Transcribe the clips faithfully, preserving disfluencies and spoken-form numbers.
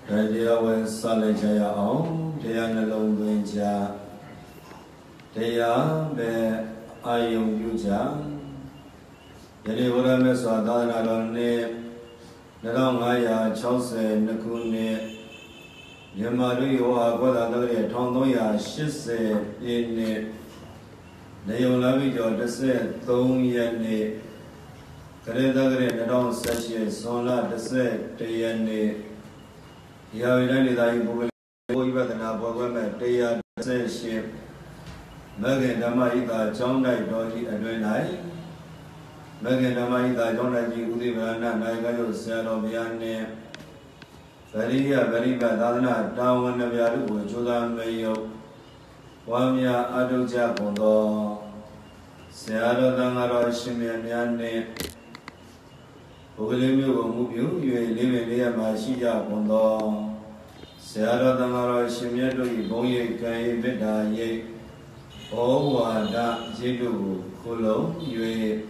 Deya Sale Jaya Om, Deya Nalong Winja, Deya Be Ayum Yuja, Yeni Urame Swadana Rone, Narangaya Chause Nakune, Yamaru Agoda Nagre, Tondoya Shise, Yene, Neolavijo, the said, Thong Yene, Karedagre, Narang Sachi, Sona, the said, Tayane. Yavidani Dai Bugana Bogama, Dea Ship, Megan Damaida, John Dai Dodi Adrenai, Megan Damaida, John Dai Udivana, Nagayo, Sero Viane, Varia, Veriba, Dana, Down and Naviadu, Judan Mayo, Wamia, Adoja Bondo, Seado Dangaro, Shimiane. Ogilemu will move you, you live near Mashia Bondo. Seara Damara Shimiedo, Boye, Kay, Beda, Ye, Owa, Jidu, Kulo, Yue,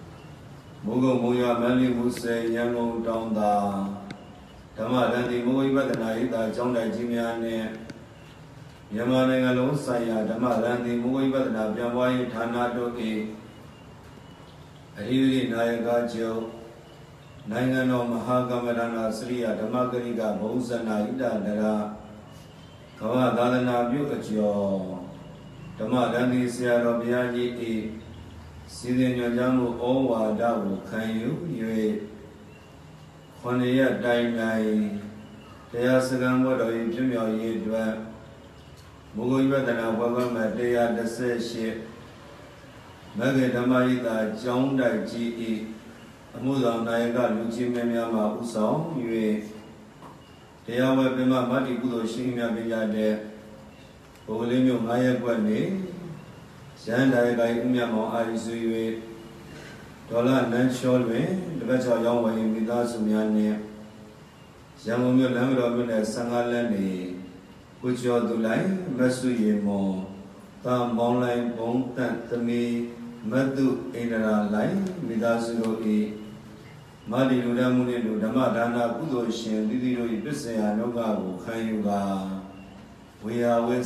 Mugo Muya, Mali Muse, Yamu, Donda, Tamarandi, Muiba, the Naida, John Jimiane, Yamanangalo, Saya, Tamarandi, Muiba, the Nabiawai, Tanado, E. Really, Nayaga Joe. Nangano Mahagamadana Sriya Damagariga Bosana Ida Dara Kawa Dalana Bukajo Damadani Siaro Biaji E Sidin Yamu Owa Dawu Kanyu Yue Honia Dainai Dea Sagamo in Jimio Yedwa Muguibadana Wagama Dea the Seshi Magadamaida John Dai G E Amuda Nayaga Luci Memiama Usao, Yue Teawa Bema Mati Budo Shimia Villade, Olimio Maya Guane, Sandai Umiamo Arizue, Dola Nansholwe, the better young way in Vidasumiane, Jamumio Lamro Sangalani, Pucho Dulai, Masuyemo, Tam Bonline Bong Tantami, Madu Inara Line, Vidasulo E. Madi Ludamuni Ludamadana Budoshin, Didio Ibisea Nogabu, Kayuga. We are with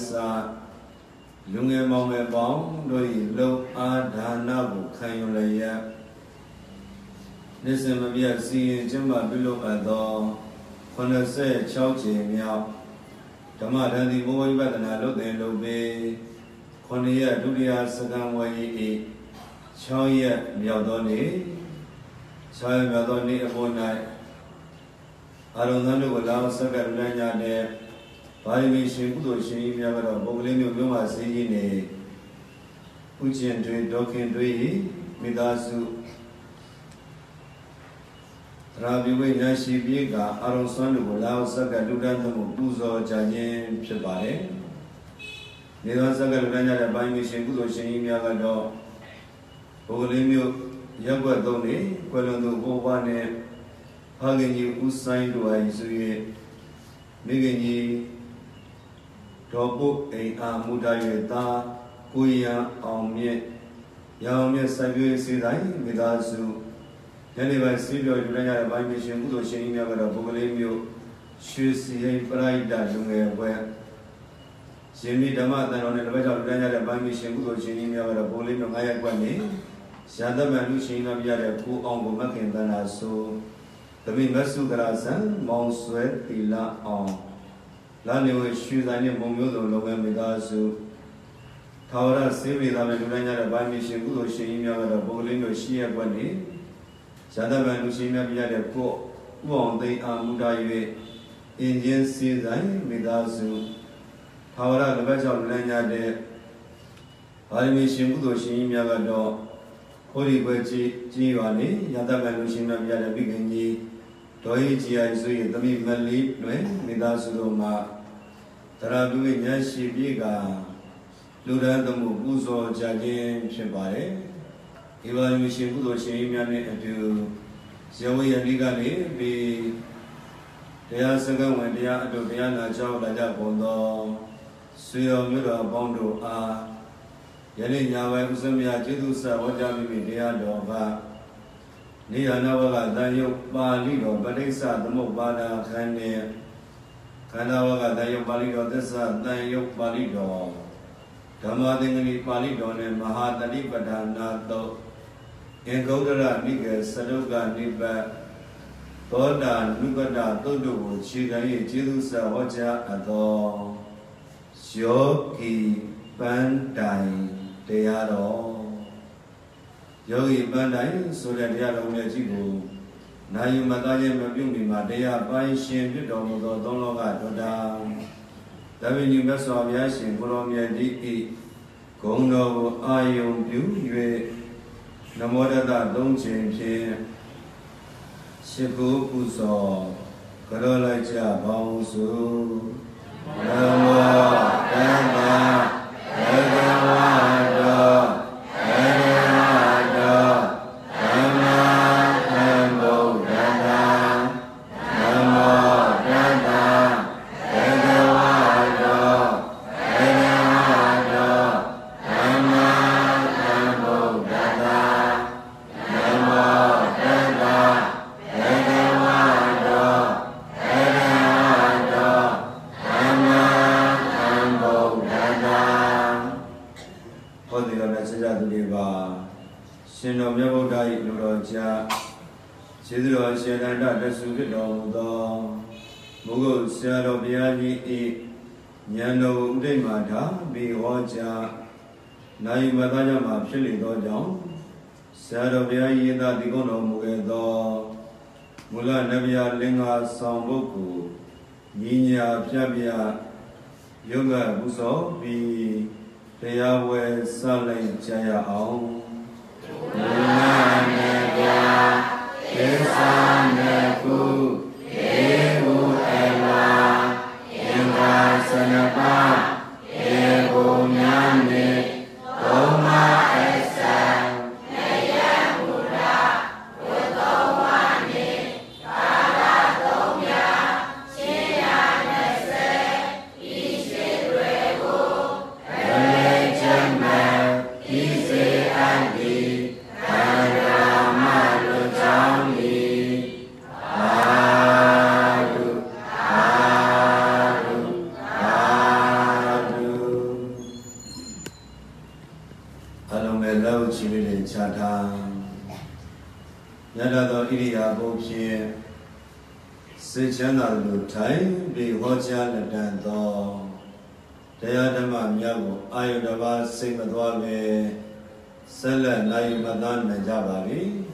Lunge Mome Bong, Doi Lo Adanabu, Kayulaya. Listen, maybe I see Jimba below at the Conase Chauchi Miao. Tamadani boy Badana Lobe Lobe, Conia Dudia Sagan Way, Choya Miaudoni. Saya Madoni upon night. I don't know what I was second Lanya there. By me, she would she never Boglino Luma Sigine. Puchin to Dokin Dui, Midasu Rabi Nashi Biga, Aron Sonu, Lao Saka Ludantum, Buzo, Jajan, Pibare. Neither Saka Lanya by me, she would she never do. Boglino. Yagua Doni, Quelando Bovane, Hagani Usain do I Sue, Migani, Topo a Amudayeta, Kuya, Omye, Yamia Sabu Sidai, Midasu, Anyway, Silvio, Urania, by Mission, Udo Shania, Bogolemio, Shusi, Prida, Junga, where Jimmy Damata on the way of Urania, by Mission, Udo Shania, Bolino, Ayaguane. Shadama Lushina Yada, who on Makindana so the Mimasu Grasan, Monswet, Tila on Lani with shoes and Momudo, Logamidasu Tawara, Sivida, Lurana, by Mission, Gudo, Shimia, Bolino, Shia Guani Shadama Lushina Yada, who on the Amudaye Indian season, Midasu Tawara, the Best of Lanya de Mission, Gudo, Shimia. Holy Virgin, Giovanni, Yadavan Lushina Yada Bigani, Toichi, I see the Mimali, Midasudoma, Tarabu Yashi Biga, Luda the Mubuzo, Jajin, Shebare, Ivan Mishibudo Shimian to Zoe and Ligani, be Dea Saga when they are to Diana Joe Laja Bondo, Suyo Mura Bondo are. Yelling Yawa Usamia Jidusa, Wajami, Dova, Nia Nava, Daniel Balido, Badesa, the Mobana, Kanye, Kandawaga Dayo Palido Desa Dayo Palido Dhamadingani Palido and Mahadani Padanato Engodara Niga Saduga Niba Toda Nugada Todo Chigai Chidusa Waja Ado Shoki Bandai Teado Yogi Bandai Sudadiado Mejigo Nayu Mataye Mabumi Madea Pai Shin Domo Donoga Doda Davini Masavia Shin Colomia Di Gondo Ayum Yue Namoda Don Chin Shiku Puso Karolaja Bausu Namo Dhamma Bhagavata Sidro Sedanda Sugido Mugo Sero Biagi Yano Demata Bihoja Nai Madayama Chili Dojong Sero Biagi da Digono Mugedo Mula Navia Linga Sambuku Ninya Pjabia Yoga Buso Bi Teyawe Sale Jaya Aung Kesaneku Ebu Ela Inga Sanapa Ebu Nyane Toma Esa Naya Buddha Utomani Kala Tomya Shia Nese Ishidreku Kale Jame Kise Adi Karama Lujami Adu Adu Adu Alome Lau Chile Chata Yada Do Iriya Bopie Sechana Lutai Bi Hoja Ladando Dayadama Myago Ayudava Simadwave Sela Nayu Madan Najabari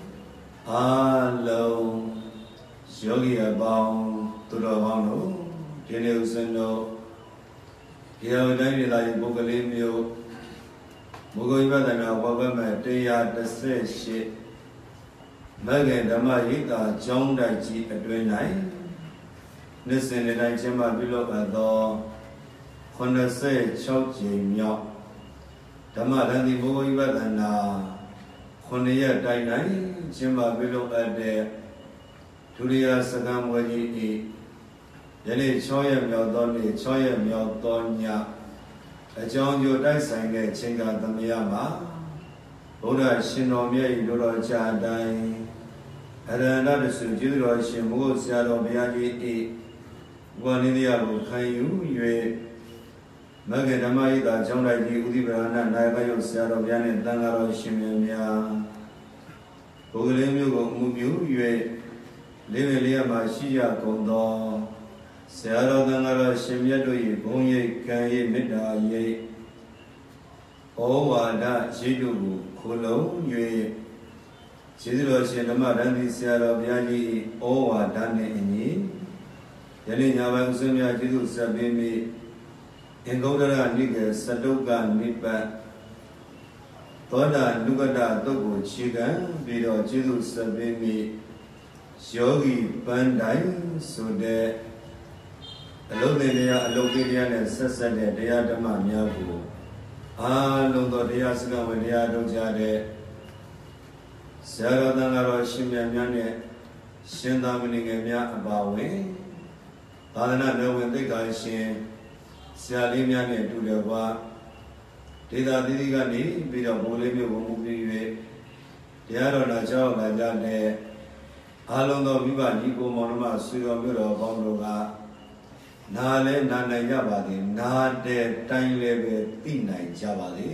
Alo Yogi Abang Turavano Dine Usendo Yavadani Lai Bogalimio Mugoivadana Wabama Deya Dase Shit Magan Dama Yita Jong Daiji Adwenai Listen and I Jema below Ado Honda say Choji Myo Dama Dandi Mugoivadana Honia Dainai Jema below Ade Turia Sagam Wadi Yelly Choya Myodoni, Choya Myodonia, a John Yodai sang a Chinga Damiyama, Buddha Shinomia Duro Jadai, and another Sujiro Shimu Sado Biagi, one India Bukayu, Yue Magadamai, the John Lady Udibana, Nagayo Sado Bian, Dangaro Shimia, Bugalimu Mumu, Yue. Livelia Mashia Kondo Sero Dangara Shemyadoi Bonye Kaye Mida Ye Owada Jidu Kulo Ye Chidro Shenama Dandi Sero Biagi Owa Dane Ini Yelin Yavan Sumia Jidu Sabimi Engodara Niga Sadoga Nipa Toda Nugada Togo Chiga Bido Jidu Sabimi Yogi Bandai Sude Alodia Alodia and Sessa de Diadama Miabu Ah Londo Diasga with Diado Jade Sarah Dangaro Shimya Yane Shindamini Mia Abawe Padana no when they got Shin Sialimian to the Wa Dida Didigani Bida Bolemi Wumubi Diado Najao Najane Along the Viva Nico Monoma Suyo Miro Bondoga နာလဲနာနိုင်ကြပါသည်နာတဲ့တိုင်းလည်းပဲသိနိုင်ကြပါသည်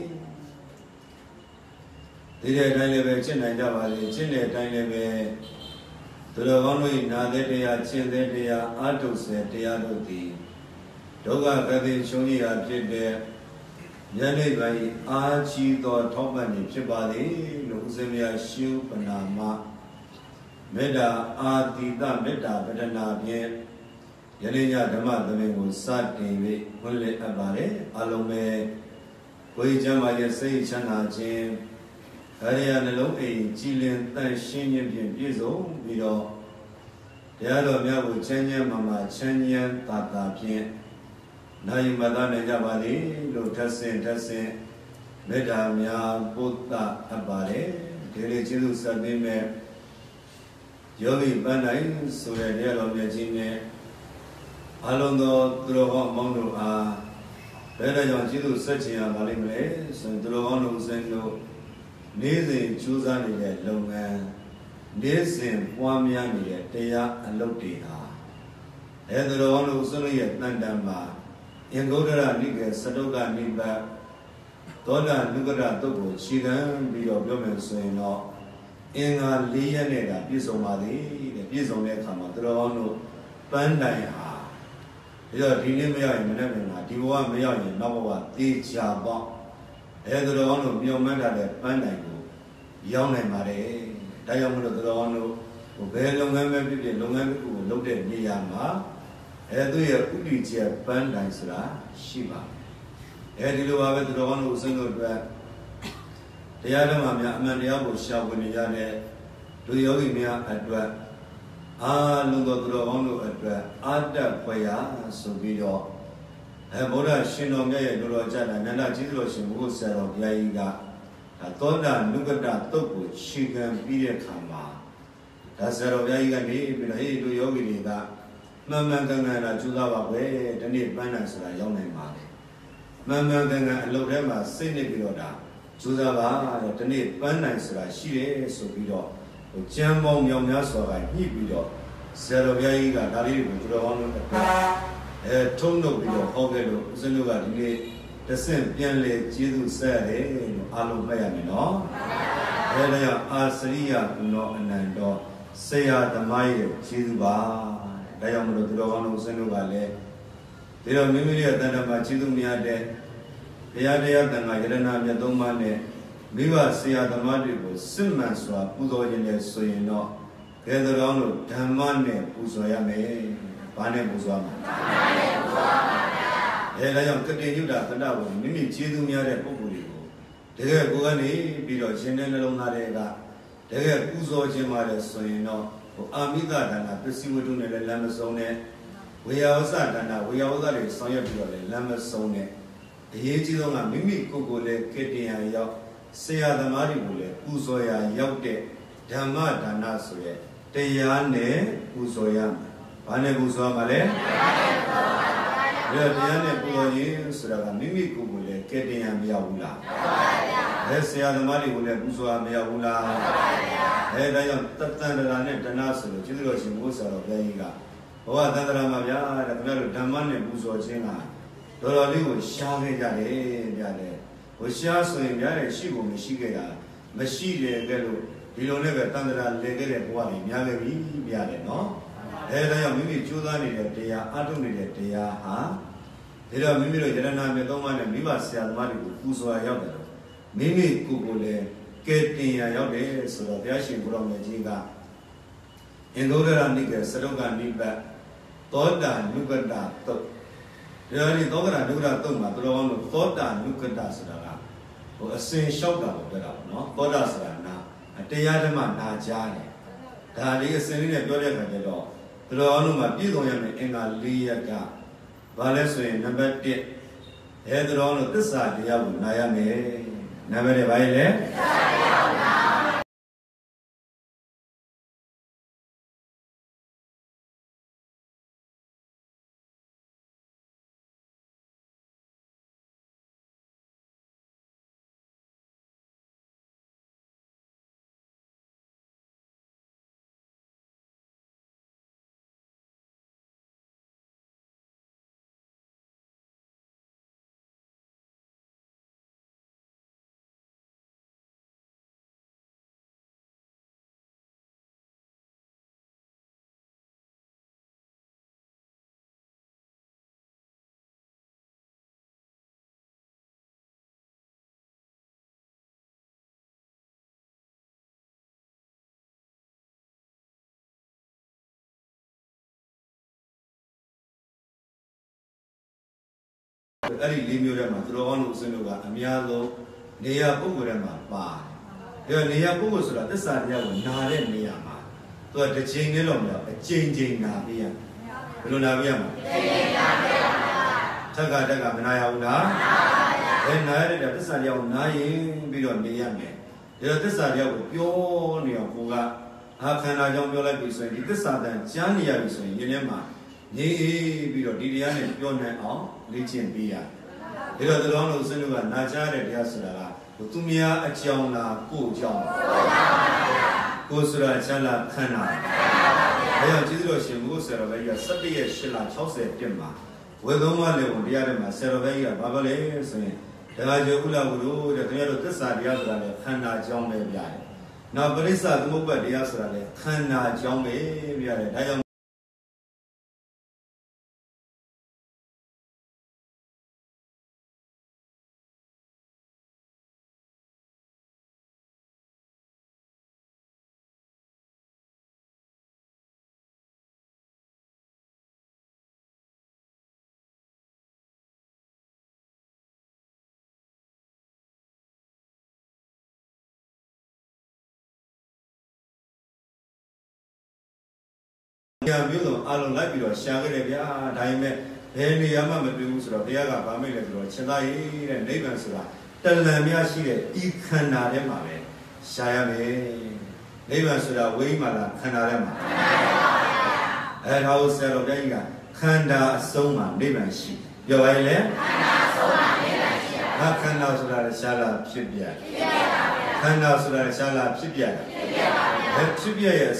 ဒီတဲ့အတိုင်းလည်းပဲရှင်းနိုင်ကြပါသည်ရှင်းတဲ့အတိုင်းလည်းပဲသူတော်ကောင်းတို့နာတဲ့တရားရှင်းတဲ့တရားအာထုစေတရားတို့သည်ဒုက္ခကတိရှုံးကြီးရာဖြစ်တဲ့ဉာဏ်နဲ့ပိုင်းအာချီသောထောက်ပံ့နေဖြစ်ပါသည်လို့ဥစဉ်မြတ်ရှုပနာမမေတ္တာအာတိတမေတ္တာပဒနာဖြင့်ယနေ့ညဓမ္မသဘင်ကိုစတင်၍ဖွင့်လှစ်အပ်ပါတယ်အလုံးပဲကိုယ်ကျမ်းမာရဲ့စိတ်ချမ်းသာခြင်းအရိယာနှလုံးအိမ်ကြည်လင်တန်ရှင်းခြင်းဖြင့်ပြည့်စုံပြီးတော့တရားတော်များကိုချမ်းချမ်းမာမာချမ်းချမ်းသာသာဖြင့်နိုင်မသာနိုင်ကြပါသည်လို့ထပ်ဆင့်ထပ်ဆင့်မေတ္တာများပို့သအပ်ပါတယ်ဒီနေ့ကျေးဇူးဆက်ပေးမဲ့ယောဂီပန်းတိုင်းဆိုတဲ့တရားတော်မြတ်ကြီးနဲ့အလုံးသောသူတော်ကောင်းမောင်တို့အားဘယ်တော့ကြောင့်ကျေးဇူးဆက်ချင်ရပါလိမ့်မလဲဆိုရင်သူတော်ကောင်းတို့စဉ်တို့နေ့စဉ်ကြိုးစားနေတဲ့လုပ်ငန်းနေ့စဉ်ပွားများနေတဲ့တရားအလုပ်တွေဟာအဲသူတော်ကောင်းတို့စဉ်တို့ရဲ့တန်တန်မှာအင်္ဂုတ္တရနိကေသတုကနိဗ္ဗာန်သောတာနုကရတုတ်ကိုခြေခံပြီးတော့ပြောမယ်ဆိုရင်တော့အင်္ဂါ၄ရက်နဲ့ကပြည့်စုံပါသည်တဲ့ပြည့်စုံတဲ့အခါမှာသူတော်ကောင်းတို့ပန်းတိုင်ဟာဒါကြောင့်ဒီနေ့မရရင်မနေ့ကဒီဘဝမရရင်နောက်ဘဝသေချာပေါ့အဲသူတော်ကောင်းတို့မျှော်မှန်းထားတဲ့ပန်းတိုင်ကိုရောက်နိုင်ပါတယ်ဒါကြောင့်မလို့သူတော်ကောင်းတို့ဘယ်လုပ်ငန်းပဲဖြစ်ဖြစ်လုပ်ငန်းတစ်ခုကိုလုပ်တဲ့နေရာမှာအဲသူရဲ့ဥပ္ပချက်ပန်းတိုင်ဆိုတာရှိပါတယ်အဲဒီလိုပါပဲသူတော်ကောင်းတို့အစဉ်တို့အတွက်တရားဓမ္မများအမှန်တရားကိုရှာဖွေနေကြတဲ့လူယောဂီများအတွက်အာလုံးသောသူတော်ကောင်းတို့အတွက်အာတ္တဖွယ်ရာဆိုပြီးတော့အဲဗုဒ္ဓရှင်တော်မြတ်ရဲ့လူတော်ကြတာနန္ဒကြီးတော်ရှင်ဘုရားဆရာတော်ဘုရားကြီးကသောတာနုကတတုတ်ကိုခြေခံပြီးတဲ့အခါမှာဒါဆရာတော်ဘုရားကြီးကနေပြီးတော့ဟေးလူယောဂီတွေကမှန်မှန်ကန်ကန်လာကျူးသားပါပဲဒီနေ့ပန်းနိုင်ဆိုတာရောက်နိုင်ပါလေမှန်မှန်ကန်ကန်အလုပ်ထဲမှာစိတ်နေပြီးတော့ဒါကျူးသားပါတဲ့ဒီနေ့ပန်းနိုင်ဆိုတာရှိတယ်ဆိုပြီးတော့ကျမ်းပေါင်းမြောင်များစွာကညှိပြီးတော့ဆရာတော်ဘုရားကြီးကဒါလေးကိုသူတော်ကောင်းတို့အဲထုံးထုတ်ပြီးတော့ဟောခဲ့လို့ဦးဇင်းတို့ကဒီနေ့တဆင့်ပြန်လေကျေးဇူးဆက်ရတယ်လို့အားလုံးမှတ်ရမယ်နော်အဲဒါကြောင့်အာစရိယဘုနောအနန္တောဆရာသမားရဲ့ကျေးဇူးပါဒါကြောင့်မလို့သူတော်ကောင်းတို့ဦးဇင်းတို့ကလည်းဒီတော့မိမိရဲ့တဏ္ဍာမှာကျေးဇူးများတဲ့ဘုရားတရားတန်ခါယရဏမြတ်သုံးပါးနဲ့မိဘဆရာသမားတွေကိုစစ်မှန်စွာပူဇော်ခြင်းနဲ့ဆိုရင်တော့ဘယ်တော်လို့ဓမ္မနဲ့ပူဇော်ရမယ်။ဘာနဲ့ပူဇော်မှာလဲ။ဓမ္မနဲ့ပူဇော်ပါဗျာ။အဲဒါကြောင့်ကတိညုတသတ္တဝါမိမိကျေးဇူးများတဲ့ပုဂ္ဂိုလ်တွေကိုတကယ်ကိုယ်ကနေပြီးတော့ရှင်တဲ့နှလုံးသားတွေကတကယ်ပူဇော်ခြင်းပါတယ်ဆိုရင်တော့ဟိုအာမိသဒါနပစ္စည်းဝတ္ထုနဲ့လည်းလမ်းမဆုံးနဲ့ဝေယဝဆဒါနဝေယဝဆတွေဆောင်ရွက်ပြီးတော့လည်းလမ်းမဆုံးနဲ့အရေးကြီးဆုံးကမိမိကိုယ်ကိုယ်လည်းကတိယရောက်ဆရာသမားတွေကိုလည်းပူဇော်ရာရောက်တဲ့ဓမ္မဒါနဆိုရဲတရားနဲ့ပူဇော်ရမယ်။ဘာနဲ့ပူဇော်မှာလဲ။တရားနဲ့ပူဇော်ရင်ဆိုတာကမိမိကိုယ်ကိုလည်းကဲတင်ရမရဘူးလား။မှန်ပါဗျာ။အဲဆရာသမားတွေကိုလည်းပူဇော်ရမရဘူးလား။မှန်ပါဗျာ။အဲဒါကြောင့်တတန်တရာနဲ့ဒနာဆိုလို့ကျေးဇူးတော်ရှင်ဘုရားတော်ဘုရားကြီးကဘဝတန်တရာမှာဗျာတဲ့ခင်ဗျားတို့ဓမ္မနဲ့ပူဇော်ခြင်းကတော်တော်လေးကိုရှားခဲ့ကြတယ်ဗျာလေ။ဟိုရှားဆိုရင်များတယ်ရှိဖို့မရှိခဲ့တာမရှိတယ်ကဲလို့ဒီလိုနဲ့ပဲတန်တရာလဲခဲ့တဲ့ဘဝတွေများခဲ့ပြီဗျာလေနော်အဲဒါကြောင့်မိမိကြိုးစားနေတဲ့တရားအထုတ်နေတဲ့တရားဟာဒါတော့မိမိတို့ယရဏမြတ်သုံးပါးနဲ့မိဘဆရာသမားတွေကိုပူဇော်ရောက်တယ်လို့မိမိကိုယ်ကိုယ်လည်းကဲတင်ရရောက်တယ်ဆိုတော့ဘုရားရှင်ဘုရားမြတ်ကြီးကအင်္ဂုတ္တရနိကေသတုကနိဗ္ဗာန်သောတာနုကတတုတ်ဒါရီသောတာနုကတတုတ်မှာတော်တော်လို့သောတာနုကတဆိုတာကဟိုအစင်လျှောက်တာကိုပြောတာပေါ့နော်သောတာဆိုတာနာတရားဓမ္မနာကြားတယ်ဒါလေးအစင်လေးနဲ့ပြောတဲ့အခါကျတော့သူတော်အောင်လို့မှပြည့်စုံရမယ်အင်္ဂါ၄ရက်ကဘာလဲဆိုရင်နံပါတ်၁အဲသူတော်အောင်လို့သစ္စာတရားကိုနာရမယ်နံပါတ်၂ဘာလဲသစ္စာတရားကိုနာအဲ့ဒီလေးမျိုးထဲမှာသူတော်ကောင်းတို့ဦးဇင်းတို့ကအများဆုံးနေရာပုဂ္ဂိုလ်ထဲမှာပါတယ်။ဒါနေရာပုဂ္ဂိုလ်ဆိုတာသစ္စာတရားကိုနာတဲ့နေရာမှာသူကတစ်ချိန်နဲ့တော့မရအချိန်ချင်းနာပေးရမယ်။ဘယ်လိုနာပေးရမလဲ။ချိန်ချင်းနာပေးရမယ်။ထက်ကတက်ကမနာရဘူးလား။နာပါဗျာ။အဲနာရတဲ့သစ္စာတရားကိုနာရင်ပြီးတော့နေရမယ်။ဒါသစ္စာတရားကိုပြောနေအောင်ကိုကအခန္ဓာကြောင့်ပြောလိုက်ပြီဆိုရင်ဒီသစ္စာတန်ကျမ်းနေရပြီဆိုရင်ယင်းထဲမှာနေပြီးတော့ဒီတရားနဲ့ပြောနိုင်အောင်လေ့ကျင့်ပေးရတယ်။ဒါတော့တော်တော်လို့စဉ်းလို့ကနာကြားတဲ့တရားဆိုတာကသူများအကြောင်းလားကိုယ်အကြောင်းလားကိုယ်ဆိုတာချမ်းသာခန္ဓာ။ဒါကြောင့်ကျေးဇူးတော်ရှင်ဘုရားဆရာတော်ဘုရား၁၁ရက်၈လ၆၀ပြည့်မှာဝေသုံးပါးလေဝင်တရားတွေမှာဆရာတော်ဘုရားကဘာပြောလဲဆိုရင်ဒါကြောင့်ဥလာဝုတို့တဲ့ခင်ဗျားတို့သစ္စာတရားဆိုတာလေခန္ဓာအကြောင်းပဲပြရတယ်။နောက်ပရိစ္ဆသမုပ္ပါဒ်တရားဆိုတာလေခန္ဓာအကြောင်းပဲပြရတယ်။ဒါကြောင့်ညာမျိုးလုံးအလုံးလိုက်ပြီးတော့ရှာခဲ့တယ်ဗျာဒါပေမဲ့ဘယ်နေရာမှမတွေ့ဘူးဆိုတော့ဘုရားကဗာမိတ်လဲဆိုတော့ရှင်သာရေးတဲ့နိဗ္ဗာန်ဆိုတာတလန်များရှိတဲ့ဤခန္ဓာထဲမှာပဲရှာရမယ်နိဗ္ဗာန်ဆိုတာဝိမာလာခန္ဓာထဲမှာအဲဒါကိုဆရာတော်ဘုရားကြီးကခန္ဓာအဆုံးမှာနိဗ္ဗာန်ရှိပြောပါလေခန္ဓာအဆုံးမှာနိဗ္ဗာန်ရှိတာဟာခန္ဓာဆိုတာရှာလာဖြစ်ပြဖြစ်ပြပါဗျာခန္ဓာဆိုတာရှာလာဖြစ်ပြဖြစ်ပြပါဗျာအဲဖြစ်ပြရဲ့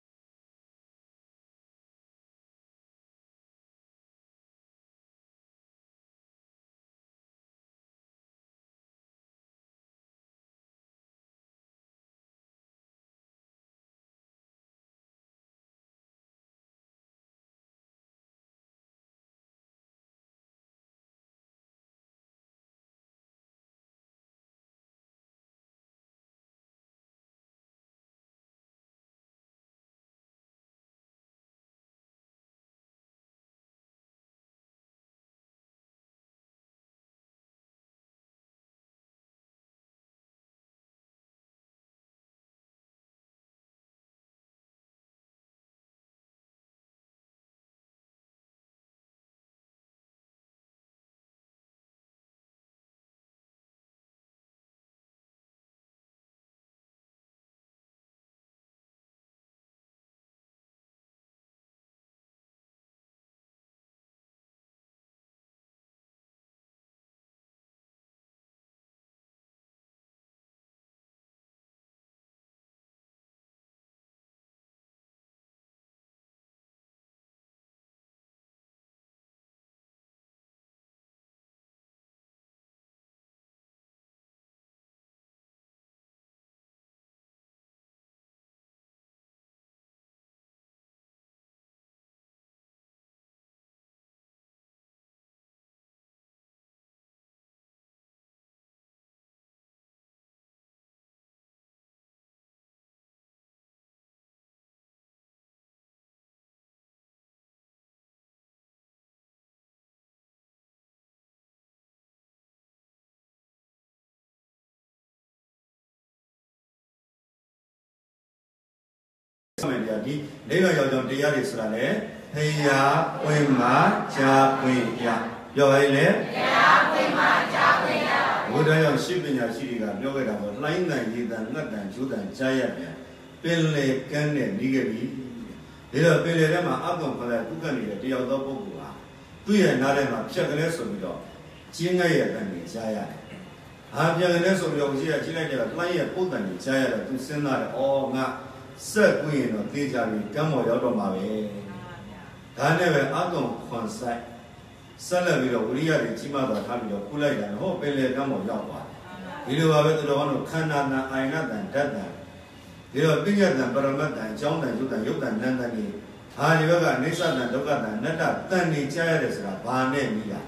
ဒီနိဗ္ဗာန်ရောက်ကြောင်းတရားတွေဆိုတာလေဖရာဝိမာဂျာဝိယပြောရလေဖရာဝိမာဂျာဝိယဘုရားရောက်ရှိပညာရှိတွေကပြောခဲ့တာပေါ့လှိုင်းတန်ရေတန်ငတ်တန်ကျိုးတန်ကြားရပြန်ပင်လေကန်းနဲ့ပြီးခဲ့ပြီဒါတော့ပင်လေထဲမှာအကောင်ခလာဒုက္ခနေတဲ့တယောက်သောပုဂ္ဂိုလ်ဟာသူ့ရဲ့နားထဲမှာဖြတ်ကလေးဆိုပြီးတော့ကျင်းငတ်ရဲ့တန်ကြီးကြားရတယ်ဟာဖြတ်ကလေးဆိုပြီးတော့ရှိရချင်းလိုက်တဲ့လှိုင်းရဲ့ပုတ်တန်ကြီးကြားရတယ်သူစဉ်းစားတယ်အော်ငါဆက်ကွင်းတော့သိကြပြီကမ်းပေါ်ရောက်တော့မှာပဲဒါနဲ့ပဲအကောင်ခွန်ဆိုင်ဆက်လက်ပြီးတော့ဝိရိယတွေကြီးမားသွားထားပြီးတော့ကုလိုက်တာဟောပင်လေကမ်းပေါ်ရောက်သွားတယ်ဒီလိုပါပဲသူတော်ကောင်းတို့ခန္ဓာတန်အာယနာတန်ဓာတ်တန်ဒီတော့ပိညတ်တန်ပရမတ်တန်အကြောင်းတန်ယုတ်တန်ယုတ်တန်နန္တန်ကြီးဟာဒီဘက်ကနေသတန်ဒုက္ခတန်နတ္တတန်နေကြားရတယ်ဆိုတာဘာနဲ့မိလား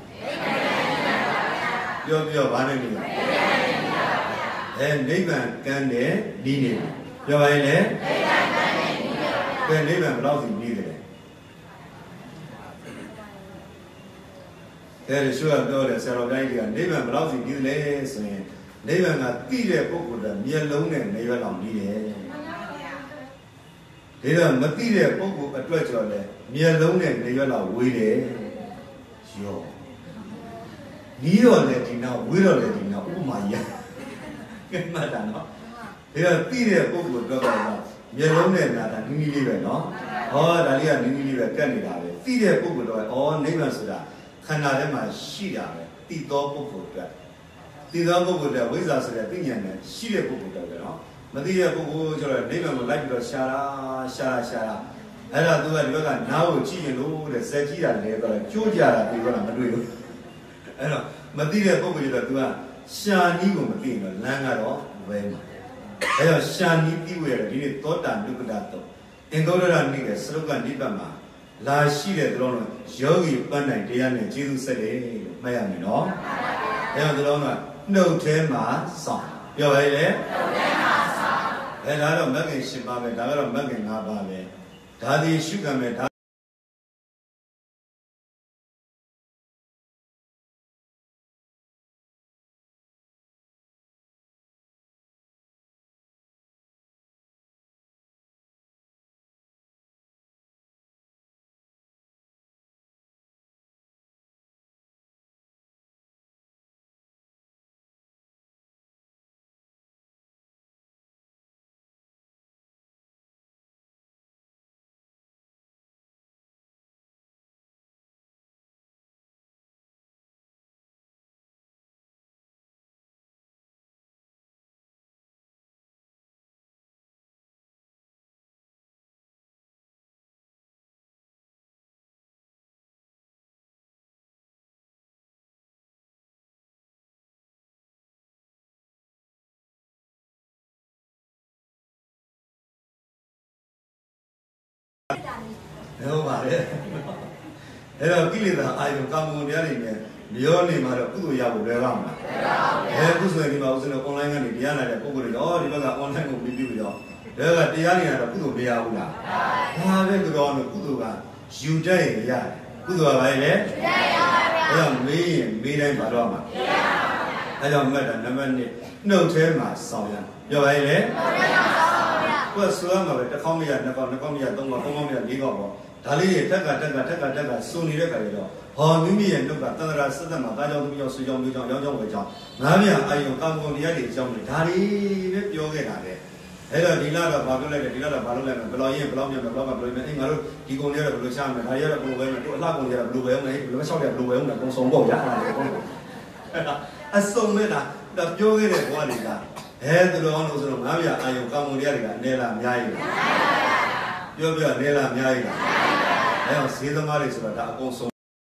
ပြောပြောဘာနဲ့မိလားအဲနိဗ္ဗာန်ကမ်းတဲ့ဤနေပြောပါရင်လေနိဗ္ဗာန်ကမ်းတဲ့ဤနေပါနိဗ္ဗာန်ဘယ်လောက်စီပြီးတယ် 그래 쇼가 떠오르 세로가이가 네번 블라우스 기들래 소인 네번가 띠의 복고다 미열롱네 네열랑이래 이런 멋띠의 복고 어쩌저래 미열롱네 네열랑 오이래 요 니열래 디나 오이럴래 디나 오마이야 맞잖아 이런 띠의 복고 어쩌가 미열롱네 나다 니니리베 너 어 다리가 니니리베 깼니다베 띠의 복고도 어 네번 쓰다 하나에만 시야에 띠도 복고다 띠도 복고다 위자스에 띠년에 시의 복고다요 마디의 복고 저래 네번 라이브로 샤라 샤라 샤라အဲ့ဒါသူကဒီဘက်ကနားကိုကြည့်ရင်လို့တဲ့စက်ကြီးတာလဲတော့ကျိုးကြတာဒီဘက်ကမတွေ့ဘူးအဲ့တော့မသိတဲ့ပုံစံတော့သူကရှာနီးကိုမသိရင်တော့လမ်းကတော့ဝဲမှာအဲ့တော့ရှာနီးပြီးဝဲတယ်ဒီနေ့သောတာဒုက္ခတာတော့အင်္ဂုတ္တရနိကေစရုပ်ကနိဗ္ဗာန်မှာလာရှိတဲ့သူတော်တို့ယောဂီပန်းနိုင်တရားနဲ့ကျေးဇူးဆက်တယ်လို့မှတ်ရမယ်နော်အဲ့တော့သူတော်ကနှုတ်ထဲမှာစောင့်ပြောပါလေနှုတ်ထဲမှာစောင့်အဲ့ဒါတော့မဂ္ဂင်၈ပါးပဲဒါကတော့မဂ္ဂင်၅ပါးပဲဒါဒီရှုကံမဲ့ဒါဟုတ်ပါတယ်အဲ့တော့ကိလေသာအာယုကာမဂုဏ်တရားတွေနဲ့မျောနေမှာတော့ကုသိုလ်ရဖို့လွယ်ပါမလားအဲခုဆိုရင်ဒီမှာဦးဇင်းတို့ online ကနေတရားနာတဲ့ပုံစံတွေရောဒီဘက်က online ကိုပြီးပြီးရောဒါကတရားနေရတော့ကုသိုလ်မရဘူးလားဒါပဲသူတော်တို့ကုသိုလ်ကယူတတ်ရင်ရတယ်ကုသိုလ်ကဘာလဲယူတတ်ရပါဗျာအဲ့တော့မေးရင်မေးတိုင်းပါတော့မှာမရပါဘူးအဲ့တော့မှတ်တာနံပါတ်နှစ်နှုတ်ထဲမှာစောင့်ရပြောပါရဲ့နှုတ်ထဲမှာစောင့်ပါဗျာကိုယ်ဆိုရမှာပဲတစ်ခေါက်မရနှစ်ခေါက်နှစ်ခေါက်မရသုံးခေါက်သုံးခေါက်မရလေးခေါက်ပေါ့ဒါလေးတွေထက်ကထက်ကထက်ကထက်ကစုံနေတဲ့ခါကျတော့ဟောမိမိရဲ့နှုတ်ကသန္တရာစသက်မှာသားကြောင့်သူကြောင့်ဆွေကြောင့်မျိုးကြောင့်ရောင်းကြောင့်ဝယ်ကြောင့်ငါးပြန်အာယုံကာမဂုဏ်တရားတွေအကြောင်းတွေဒါတွေပဲပြောခဲ့တာလေအဲ့တော့ဒီလာတော့ဘာပြောလိုက်လဲဒီလာတော့ဘာလုပ်လိုက်လဲဘယ်လိုရင်ဘယ်လိုမြန်ဘယ်လိုကဘယ်လိုမြန်အဲ့ငါတို့ဒီကုံတွေကတော့ဘယ်လိုရှာမယ်ဒါရတော့ဘယ်လိုပဲမယ်တို့အလှကုံတွေကတော့ဘယ်လိုပဲအောင်လဲဘယ်လိုပဲလျှောက်တယ်ဘယ်လိုပဲအောင်လဲကုံစုံပေါ့ရအဲ့ဒါအစုံမဲ့လားဒါပြောခဲ့တဲ့ဘဝတွေကအဲသူတော်အောင်လို့ဆိုတော့ငါးပြန်အာယုံကာမဂုဏ်တရားတွေကအနေလားအများကြီးလားပြောပြအနေလားအများကြီးလားအဲ့တော့ဈေးသမားတွေဆိုတာဒါအကုန်ဆုံး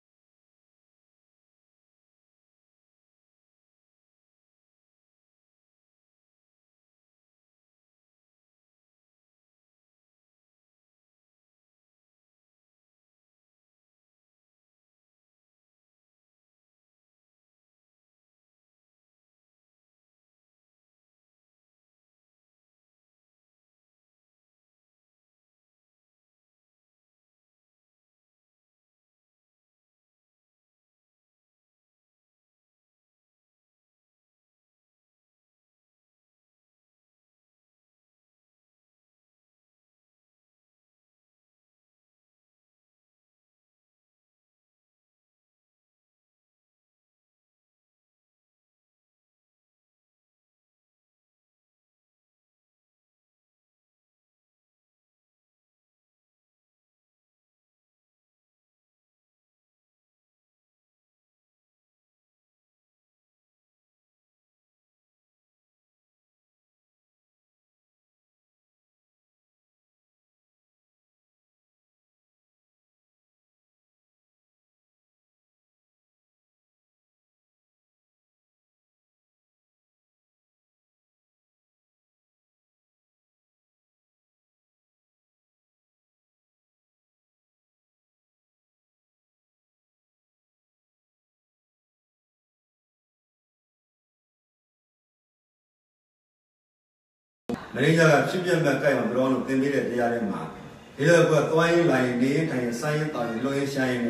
မင်းကြီးကဖြစ်ပြမဲ့ကြိုက်မှာဘရောင်းလို့သင်ပေးတဲ့တရားတွေမှာဒီလိုကသွားရင်လာရင်နေထိုင်ဆိုင်ရင်တောင်းရင်လွှဲရင်ဆိုင်ရင်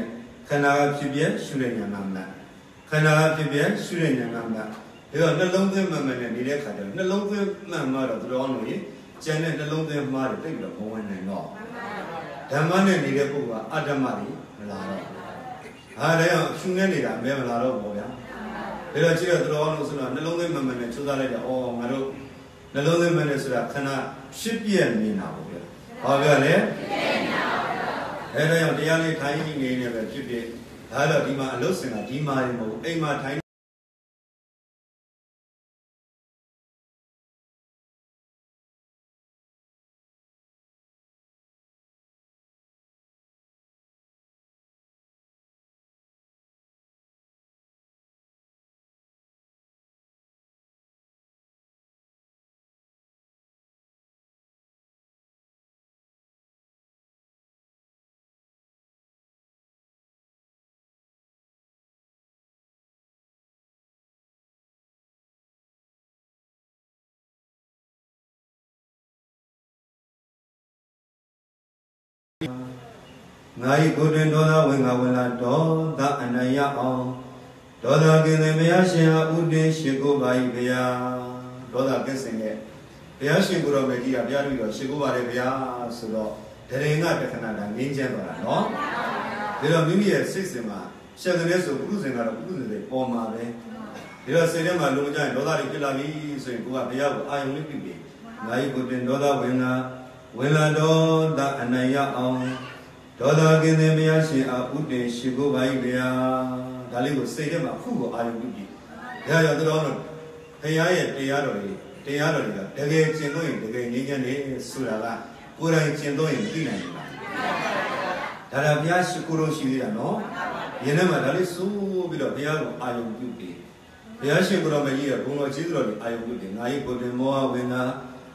khana phibye shure nyama ma khana phibye shure nyama ma đó nó lông thêm mà mình đi đấy khá được nó lông thêm mà mà đó đó nó gì cho nên nó lông thêm mà để tích được công an này nó tham ăn này đi đấy cũng là adam mà đi là đó à đấy à chúng này đi là mấy mà là đó bao nhiêu thế là chỉ là đó nó nói nó lông thêm mà mình chúng ta lại là ô mà đâu nó lông thêm mình là khana ship yên như nào vậy bao nhiêu đấy thế là những cái này thay những cái này về ship yên đó là đi mà lúc sinh là đi mà đi mà ấy mà thay ngài cố định đó là when ngài là đó đã anh ấy ao đó là cái này bây giờ xem ưu tiên sự cố bài bây giờ đó là cái gì vậy bây giờ sự cố rồi bây giờ bây giờ bây giờ sự cố bài bây giờ số đó thế nên ngài cái này là miễn giảm đó là nó thế là mình bây giờ sẽ xem mà sẽ cái này số cố xem là cố xem để bỏ mà đấy thế là sẽ để mà lúc này đó là cái là cái sự cố bây giờ ai cũng biết biết ngài cố định đó là when ngài when là đó đã anh ấy ao đó là cái này bây giờ xem ưu tiên sự cố bài bây giờ đó là cái sẽ để mà khu vực ai cũng biết biết bây giờ tôi nói rồi bây giờ bây giờ rồi bây giờ rồi cái cái chuyện đó cái cái những cái này sửa là cố gắng chuyện đó những cái này đó là bây giờ sự cố rồi suy ra nó hiện nay mà đó là số bây giờ bây giờ ai cũng biết biết bây giờ sự cố rồi bây giờ cũng nói chỉ rồi ai cũng biết biết ngay cố định mua bên na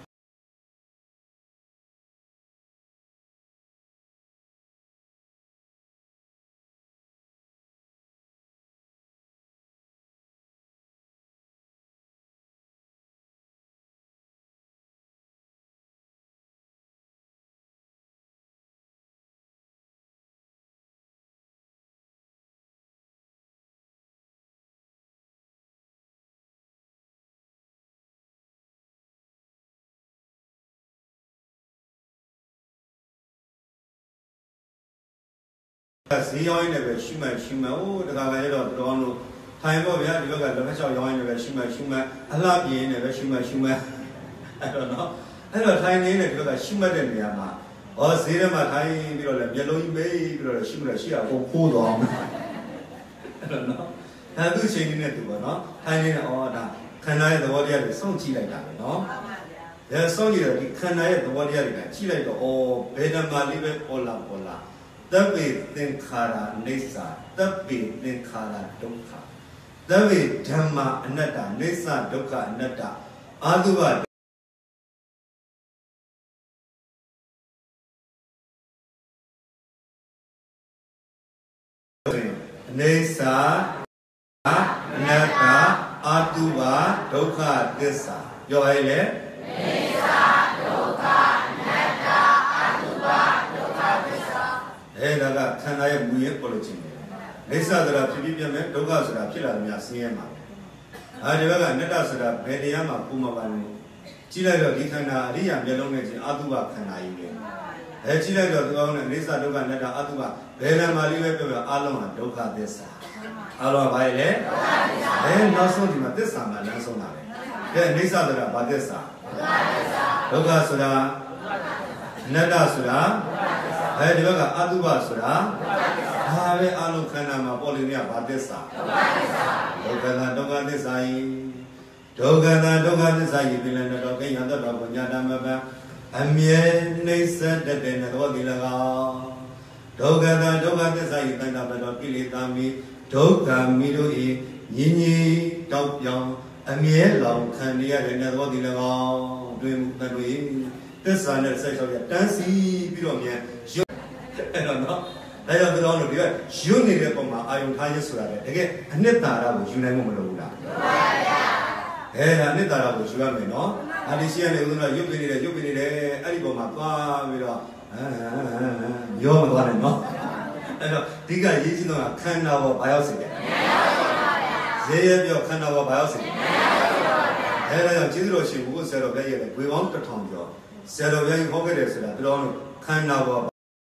sĩ nói này về suy mạnh suy mạnh, ô, cái cái đó đó nó thay vào bây giờ thì cái là phải cho nói này về suy mạnh suy mạnh, anh làm gì này về suy mạnh suy mạnh, anh nói nó, anh nói thay này này cái suy mạnh đến nhà mà, ở sĩ này mà thay bây giờ là bây giờ lối mấy bây giờ là suy mạnh suy à cũng cố đó, anh nói nó, thay thứ gì này thì bảo nó, thay này ở đó, khăn này thì bảo đi xong chỉ lại đó, nó, để xong chỉ là khăn này thì bảo đi chỉ lại đó, ô, bây giờ mà đi về Ola Ola tập về tinh khara nesa tập về tinh khara dukkha tập về dhamma anatta nesa dukkha anatta aduva nesa anatta aduva dukkha dissa yo hai le nesa dukkha anatta aduva dukkha dissa thế là cái khăn này mùi hết bao nhiêu này sao đó là chỉ biết mấy đâu có sao là chỉ là nhà sinh mà à thì cái này đó sao là về đi mà cũng mà bạn chỉ là cái khăn này đi làm việc lâu ngày thì adu ba khăn này vậy thế chỉ là cái đó này này sao đâu có này đó adu ba về làm mà đi về bây alo là đâu có thế sao alo vậy đấy thế nó xong thì mà thế sao mà nó xong nào thế này sao đó là ba thế sao đâu có sao là này đó sao là thế thì cái adu ba sao là à vậy alo khăn nào mà bỏ đi nhà ba thế sao đâu có là đâu có thế sao đâu có là đâu có thế sao thì là đâu cái nhà đó đâu có nhà nào mà anh miên này sẽ để đến đâu đi là đâu có là đâu có thế sao thì tại nào đó cái gì ta mi đâu có mi đâu ý nhìn nhìn đâu giống anh miên lòng khăn đi đến đâu đi là đôi mục ta đôi thế sao này sẽ cho cái đàn sĩ bị rồi nhéအဲ့တော့နော်ဒါကြောင့်သူတော်တို့ဒီကယွတ်နေတဲ့ပုံမှာအာယုံထားရဆိုတာလေတကယ်အနှစ်သာရကိုယူနိုင်မှုမလိုဘူးလားမှန်ပါဗျာအဲဒါအနှစ်သာရကိုယူရမယ်နော်အာဒီရှိရနေဦးတော့ရုပ်ပြနေတယ်ရုပ်ပြနေတယ်အဲ့ဒီပုံမှာသွားပြီးတော့အာရောမသွားနဲ့နော်ဒီကရေးကြည့်တော့ခန္ဓာဘောဘာရောက်စေလဲရေရပြောခန္ဓာဘောဘာရောက်စေလဲအဲဒါကြောင့်ကျေးဇူးတော်ရှင်ဘုရားဆရာတော်ဘုရားရဲ့ဝေပေါင်းတစ်ထောင်ကျော်ဆရာတော်ဘုရားဟောခဲ့တယ်ဆိုတာတော်တော်ခန္ဓာဘော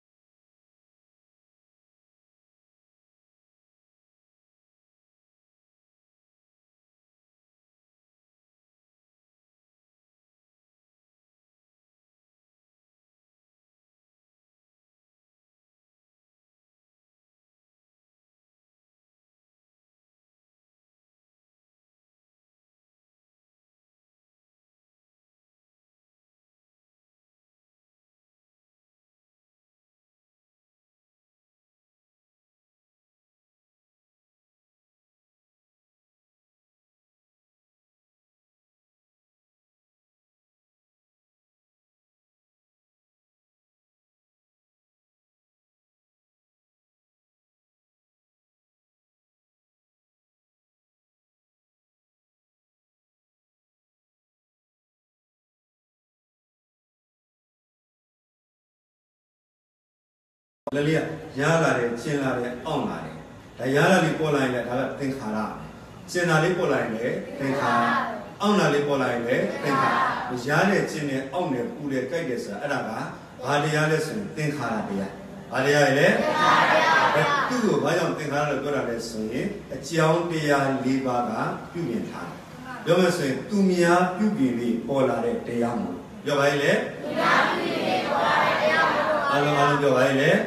လလေးရရလာတယ်ကျင်လာတယ်အောင့်လာတယ်ဒါရလာလေးပေါ်လာရင်လည်းဒါကသင်္ခါရကျင်လာလေးပေါ်လာရင်လည်းသင်္ခါရအောင့်လာလေးပေါ်လာရင်လည်းသင်္ခါရရတဲ့ကျင်နဲ့အောင့်နဲ့ပူတယ်ကြိုက်တယ်ဆိုတာအဲ့ဒါကဘာတရားလဲဆိုရင်သင်္ခါရတရားဘာတရားလဲသင်္ခါရတရားသူ့ကိုဘာကြောင့်သင်္ခါရလို့ပြောတာလဲဆိုရင်အကြောင်းတရား၄ပါးကပြုမြင်ထားတယ်ပြောမယ်ဆိုရင်သူများပြုပြင်ပြီးပေါ်လာတဲ့တရားမို့ပြောပါရဲ့လေသူများပြုပြင်ပြီးပေါ်လာတဲ့တရားမို့အလုံးအလုံးပြောပါရဲ့လေ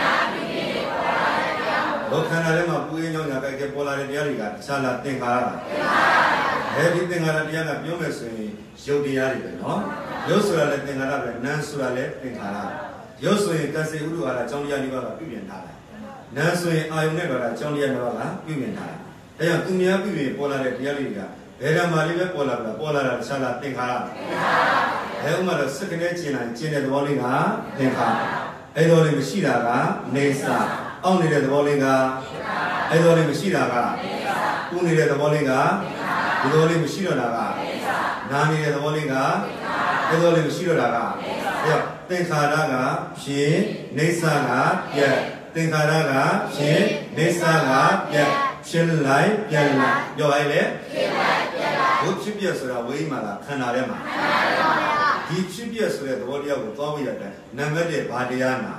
ဘောခန္ဓာထဲမှာပူရင်းကြောင်းညာကြိုက်တဲ့ပေါ်လာတဲ့တရားတွေကတခြားလားသင်္ခါရလားအဲဒီသင်္ခါရတရားကပြောမယ်ဆိုရင်ရုပ်တရားတွေပဲနော်ရုပ်ဆိုတာလည်းသင်္ခါရပဲနာမ်ဆိုတာလည်းသင်္ခါရရုပ်ဆိုရင်ကစေဥဒ္ဓဝါဒအကြောင်းတရားလေးပါးကပြုပြင်ထားတယ်နာမ်ဆိုရင်အာယုန်နဲ့တော့အကြောင်းတရားလေးပါးကပြုပြင်ထားတယ်အဲကြောင့်သူများပြုပြင်ပေါ်လာတဲ့တရားလေးတွေကဘယ်ဓမ္မလေးပဲပေါ်လာတာပေါ်လာတာတခြားလားသင်္ခါရအဲဥမာတော့စက္ကနဲ့ကျင်လာကျင်တဲ့သဘောလေးကသင်္ခါရအဲ့တော့လည်းမရှိတာကနေစာအောင့်နေတဲ့သဘောလေးကအဲ့တော့လည်းမရှိတာကပူနေတဲ့သဘောလေးကဒီသဘောလေးမရှိတော့တာကနာနေတဲ့သဘောလေးကအဲ့တော့လည်းမရှိတော့တာကအဲ့တော့သင်္ခါရကဖြစ်နေစာကပြက်သင်္ခါရကဖြစ်နေစာကပြက်ဖြစ်လိုက်ပြက်လိုက်ပြောလိုက်လေဖြစ်လိုက်ပြက်လိုက်ဘုဖြစ်ပြက်ဆိုတာဝိမာလာခန္ဓာထဲမှာဒီဖြစ်ပြက်ဆိုတဲ့သဘောတရားကိုသွားပြီးရတယ်နံပါတ်တစ်ဘာတရားနာ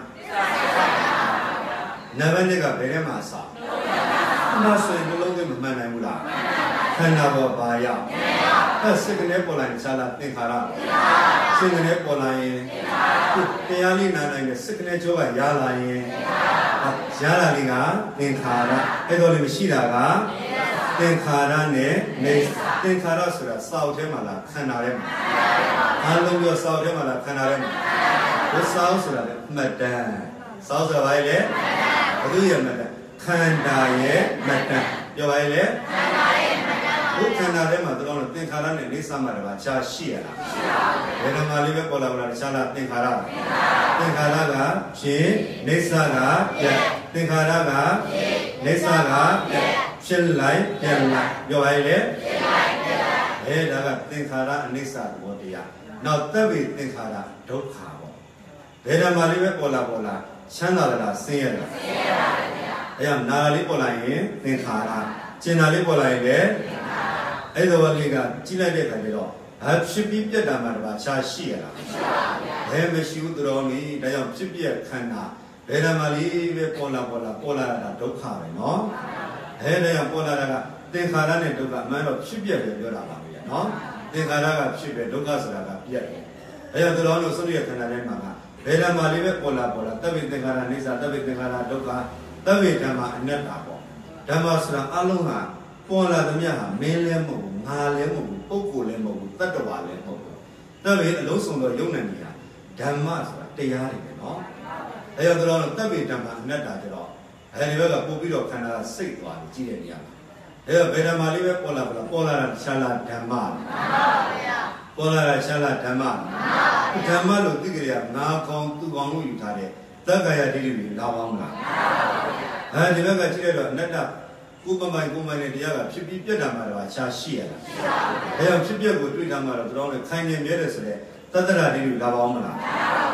နံပါတ်တစ်ကဘယ်ထဲမှာစနာဆိုရင်ဘလုံးကမမှန်နိုင်ဘူးလားခန္ဓာဘောဘာရောက်အဲစိတ်ကနေပေါ်လာရင်စားလာသင်္ခါရစိတ်ကနေပေါ်လာရင်တရားလေးနာနိုင်တဲ့စိတ်ကနေကြောကရလာရင်ရလာလေးကသင်္ခါရအဲ့တော့လည်းမရှိတာကသင်္ခါရနဲ့နေသင်္ခါရဆိုတာစောက်ထဲမှာလားခန္ဓာထဲမှာအလုံးရောစောက်ထဲမှာလားခန္ဓာထဲမှာဘုစောက်ဆိုတာလည်းမှတ်တမ်းစောက်ဆိုတာဘာလဲဘုသူရဲ့မှတ်တမ်းခန္ဓာရဲ့မှတ်တမ်းပြောပါလေခန္ဓာရဲ့မှတ်တမ်းဘုခန္ဓာထဲမှာတော့သင်္ခါရနဲ့နေစမှတ်တာပါခြားရှိရလားရှိပါဘူးဘယ်တော့မှလေးပဲပေါ်လာလားတခြားလားသင်္ခါရသင်္ခါရကဖြစ်နေစကပြတ်သင်္ခါရကဖြစ်နေစကပြတ်ဖြစ်လိုက်ပြန်လိုက်ပြောပါလေဖြစ်လိုက်ပြန်လိုက်အဲဒါကသင်္ခါရအနိစ္စသဘောတရားနောက်သက်ဝိသင်္ခါရဒုက္ခပေါ့ဘယ်ဓမ္မလေးပဲပေါ်လာပေါ်လာချမ်းသာလားဆင်းရဲလားဆင်းရဲပါဗျာအဲဒါနာလေးပေါ်လာရင်သင်္ခါရကျင်နာလေးပေါ်လာရင်လည်းသင်္ခါရအဲ့တော့လေးကကြည့်လိုက်တဲ့အခါကျတော့အဖြစ်ပြီးပြတ်တာမှတပါးခြားရှိရလားမရှိပါဗျာဘယ်မရှိဘူးတော်လေးဒါကြောင့်ဖြစ်ပြခန္ဓာဘယ်ဓမ္မလေးပဲပေါ်လာပေါ်လာပေါ်လာတာဒုက္ခပဲနော်အဲဒါကြောင့်ပေါ်လာတာကသင်္ခါရနဲ့ဒုက္ခအမှန်တော့ဖြစ်ပြပဲပြောတာပါဗျာနော်သင်္ခါရကဖြစ်ပဲဒုက္ခဆိုတာကပြတ်တယ်အဲကြောင့်တော်လို့ဆုံးရခန္ဓာထဲမှာကဘယ်ဓမ္မလေးပဲပေါ်လာပေါ်လာတဗ္ဗေသင်္ခါရအိစ္ဆာတဗ္ဗေသင်္ခါရဒုက္ခတဗ္ဗေဓမ္မအနတ္တပေါ့ဓမ္မဆိုတာအလုံးဟာပေါ်လာသမျှဟာမင်းလည်းမဟုတ်ဘူးငါလည်းမဟုတ်ဘူးပုဂ္ဂိုလ်လည်းမဟုတ်ဘူးတတ္တဝါလည်းမဟုတ်ဘူးတဗ္ဗေအလုံးစုံသောယုံနာနေတာဓမ္မဆိုတာတရားတွေပဲနော်အဲကြောင့်တော်လို့တဗ္ဗေဓမ္မအနတ္တကျတော့အဲဒီဘက်ကပို့ပြီးတော့ခန္ဓာကစိတ်သွားတယ်ကြည့်တဲ့နေရာမှာအဲဘယ်ဓမ္မလေးပဲပေါ်လာပေါ်လာပေါ်လာတာရှားလာဓမ္မမှန်ပါဗျာပေါ်လာတာရှားလာဓမ္မဓမ္မလို့သိကြရငါကောင်းသူကောင်းလို့ယူထားတဲ့သက္ကာယဒိဋ္ဌိတွေလာပေါင်းလားအဲဒီဘက်ကကြည့်ရတော့အနတ္တကိုယ်ပမိုင်ကိုယ်မိုင်နဲ့တရားကဖြစ်ပြီးပြတ်တာမှတော့အခြားရှိရလားအဲကြောင့်ဖြစ်ပြက်ကိုတွေ့တာမှတော့တော်တော်နဲ့ခိုင်နေမြဲတယ်ဆိုတဲ့သတ္တရာဒိဋ္ဌိလာပေါင်းမလားအဲ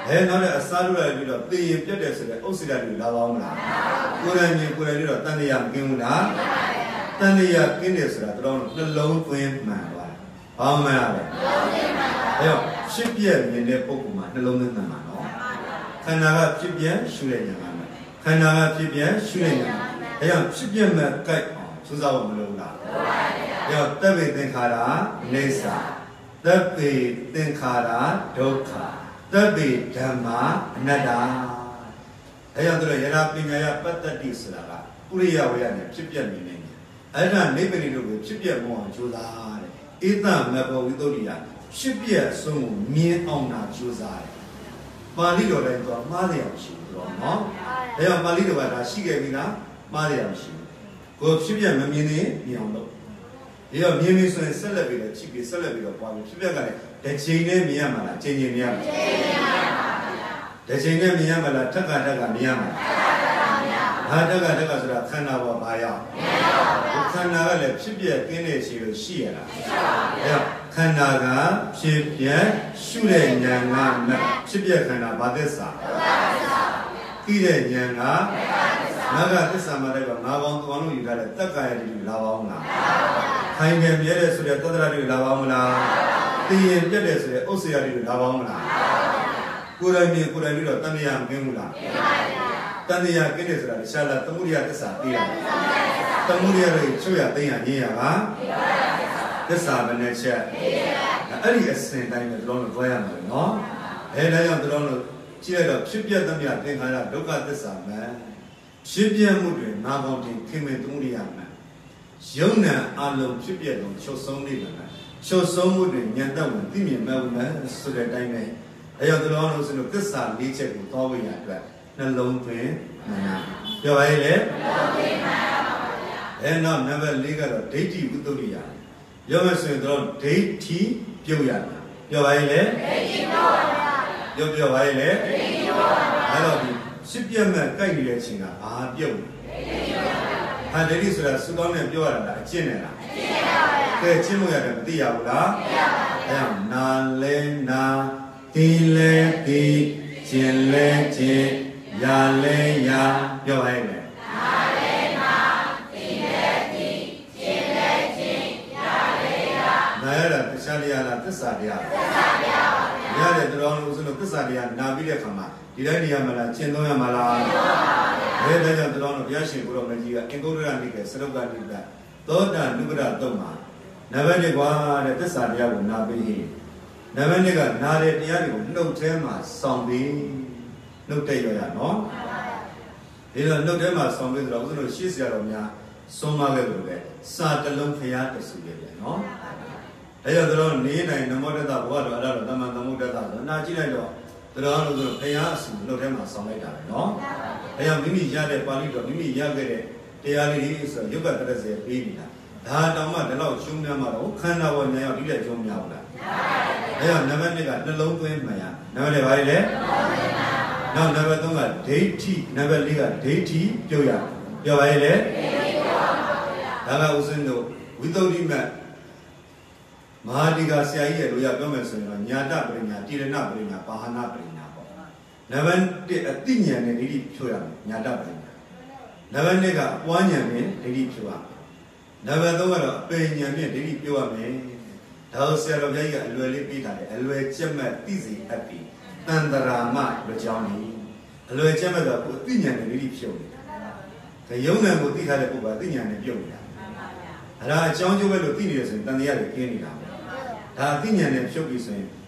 에 너네 아사루라리로 띠에 뼈대서래 옷이라리 나와오나 꾸라니 꾸라리로 딴데야 끼우나 딴데야 끼네서라 들어오는 늘롱 꾸임만 와 아마야래 에요 십비에 민네 뽑고만 늘롱는 남아노 하나가 십비에 슈레냐만 하나가 십비에 슈레냐만 에요 십비에만 까이 수사와 물러오나 에요 따베 땡카라 네사 따베 땡카라 도카 따베 담마 나다 에요들은 예나 피냐야 빠따디 쓰라가 우리야 왜야네 십비에 민네 에나 네베리로 십비에 뭐 조사래 일단 메고 위도리야 십비에 소무 미에오나 조사래 말리로래도 말이야시고 너 에요 말리로가 다 시계비나 말이야시 그 십비에 미네 미용도 이거 미미선에 셀레비를 집이 셀레비가 봐도 십비에가 대체인에 미야마라 제니 미야마 대체인에 미야마라 타가 타가 미야마 하다가 내가 저라 칸나와 봐야 칸나가 내 십비에 끼네 시를 시해라 칸나가 십비에 슈레 냥아 십비에 칸나 바데사 끼레 냥아 나가 뜻사 말해가 나방 또는 이달에 떡가야리 나와오나 하이게 미래 소리에 떠들아리 나와오나 띠에 뼈대 소리에 옷이야리 나와오나 꾸라미 꾸라미로 딴데야 맹우나 딴데야 끼네서라 샤라 तमु리야 뜻사 띠라 तमु리야를 초야 땡야 니야가 뜻사 번에체အဲ့ဒီ အစဉ် တိုင်းပဲတို့တို့သွားရမှာနော်အဲဒါကြောင့်တို့တို့ကြည့်ရတော့ဖြစ်ပြသမျှသင်္ခါရဒုက္ခသစ္စာမှန်ဖြစ်ပြမှုတွေနာကောင်းတင်ခင်မင်သမုဒိယမှန်ယုံနာအလုံးဖြစ်ပြတော့ချုပ်ဆုံးနေတယ်ချုပ်ဆုံးမှုတွေဉာဏ်တတ်ဝင်သိမြင်မဲ့မှန်ဆိုတဲ့အတိုင်းပဲအဲကြောင့်တို့တို့ဆိုလို့သစ္စာ၄ချက်ကိုသွားဝေရအတွက်နှလုံးသွင်းမှန်ပြောပါရဲ့လေနှလုံးသွင်းမှန်ပါပါဗျာအဲနောက်နံပါတ်၄ကတော့ဒိဋ္ဌိဝိတ္တုရိယပြောမယ်ဆိုရင်တို့ဒိဋ္ဌိပြုတ်ရတာပြောပါရဲ့လေဒိဋ္ဌိပြုတ်ရတာပြောပြောပါရဲ့လေဒိဋ္ဌိပြုတ်ရတာအဲ့တော့ဒီရှစ်ပြတ်မဲ့ကြိုက်နေတဲ့အချိန်ကဘာပြုတ်လဲဒိဋ္ဌိပြုတ်ရတာဟာဒိဋ္ဌိဆိုတာစုကောင်းနဲ့ပြောရတာလားအကျင့်နဲ့လားအကျင့်နဲ့ပါဗျာကဲကျင့်လို့ရတယ်မသိရဘူးလားမသိရပါဘူးအဲ့ဒါနာလဲနာဒီလဲဒီကျင့်လဲကျင့်ရလဲရပြောပါရဲ့လေနာလဲနာဒီလဲဒီကျင့်လဲကျင့်ရလဲရနာရတာတရားတရားလားသစ္စာတရားသစ္စာတရားပါဗျာရတယ်တော်လို့ဆိုလို့သစ္စာတရားနာပြီးတဲ့အခါမှာဒီတိုင်းနေရာမှာလားကျင့်သုံးရမှာလားကျင့်သုံးပါဗျာဒါကြောင့်တော်လို့ဘုရားရှင်ကိုရောမကြီးကအင်္ဂုတ္တရနိကေစရုပ်ကနိကသောတာနုပဒတုံးမှာနံပါတ်၁ကွာတဲ့သစ္စာတရားကိုနာပြီးရင်နံပါတ်၂ကနာတဲ့တရားတွေကိုနှုတ်ထဲမှာစောင့်ပြီးနှုတ်တဲ့ရရနော်ဒီတော့နှုတ်ထဲမှာစောင့်ပြီးဆိုတော့ဦးဇင်းတို့ရှေ့ဆရာတော်များဆုံးမခဲ့လို့ပဲစာတလုံးဖရားတဆူရဲ့ဗျာနော်ဒါကြောင့်တို့နေနိုင်နမောတတဘုရားတော်အဲ့ဒါတော့တမန်သမုဒ္ဒတဆိုနာကြည့်လိုက်တော့တို့တို့ဆိုဖရားအဆူနှုတ်ထဲမှာစောင့်လိုက်တာပဲနော်ဒါကြောင့်မိမိရတဲ့ပါဠိတော်မိမိရခဲ့တဲ့တရားလေးတွေဆိုရုပ်ကတရစေပြီးနေတာဒါတောင်မှဒီလောက်ရှုံးများမှာတော့ခန္ဓာပေါ်ညာရောက်ဒီတဲ့ရှုံးများဘူးလားအဲဒါနံပါတ်၂ကနှလုံးသွင်းမှန်ရနံပါတ်၄ပါလေနောက်နံပါတ်၃ကဒိဋ္ဌိနံပါတ်၄ကဒိဋ္ဌိပြုတ်ရပြောပါရဲ့လေဒါကဥစဉ်တို့ဝိသုဒ္ဓိမတ်မဟာဒီကဆရာကြီးရဲ့လိုရပြောမယ်ဆိုရင်တော့ညာတပရိညာတိရဏပရိညာပါဟနာပရိညာပေါ့နံပါတ်၁အတိညာနဲ့ဒိဋ္ဌိဖြိုးရမယ်ညာတပရိညာနံပါတ်၂ကအပွားညာနဲ့ဒိဋ္ဌိဖြိုးရမယ်နံပါတ်၃ကတော့အပင်ညာနဲ့ဒိဋ္ဌိဖြိုးရမယ်ဒါဆိုဆရာတော်ဘုရားကြီးကအလွယ်လေးပြီးထားတယ်အလွယ်ကျက်မဲ့သိစီအပ်ပြီးတန်တရာမလိုကြောင်းနေအလွယ်ကျက်မဲ့တော့ကိုအတိညာနဲ့ဒိဋ္ဌိဖြိုးနေတာဒါယုံနာကိုသိထားတဲ့ပုဂ္ဂိုလ်အတိညာနဲ့ပြုတ်နေတာအဲ့ဒါအကြောင်းကျိုးပဲလို့သိနေရဆိုရင်တန်တရားတွေကျင်းနေတာဒါအတိညာနဲ့ဖြုတ်ပြီးဆိုရင်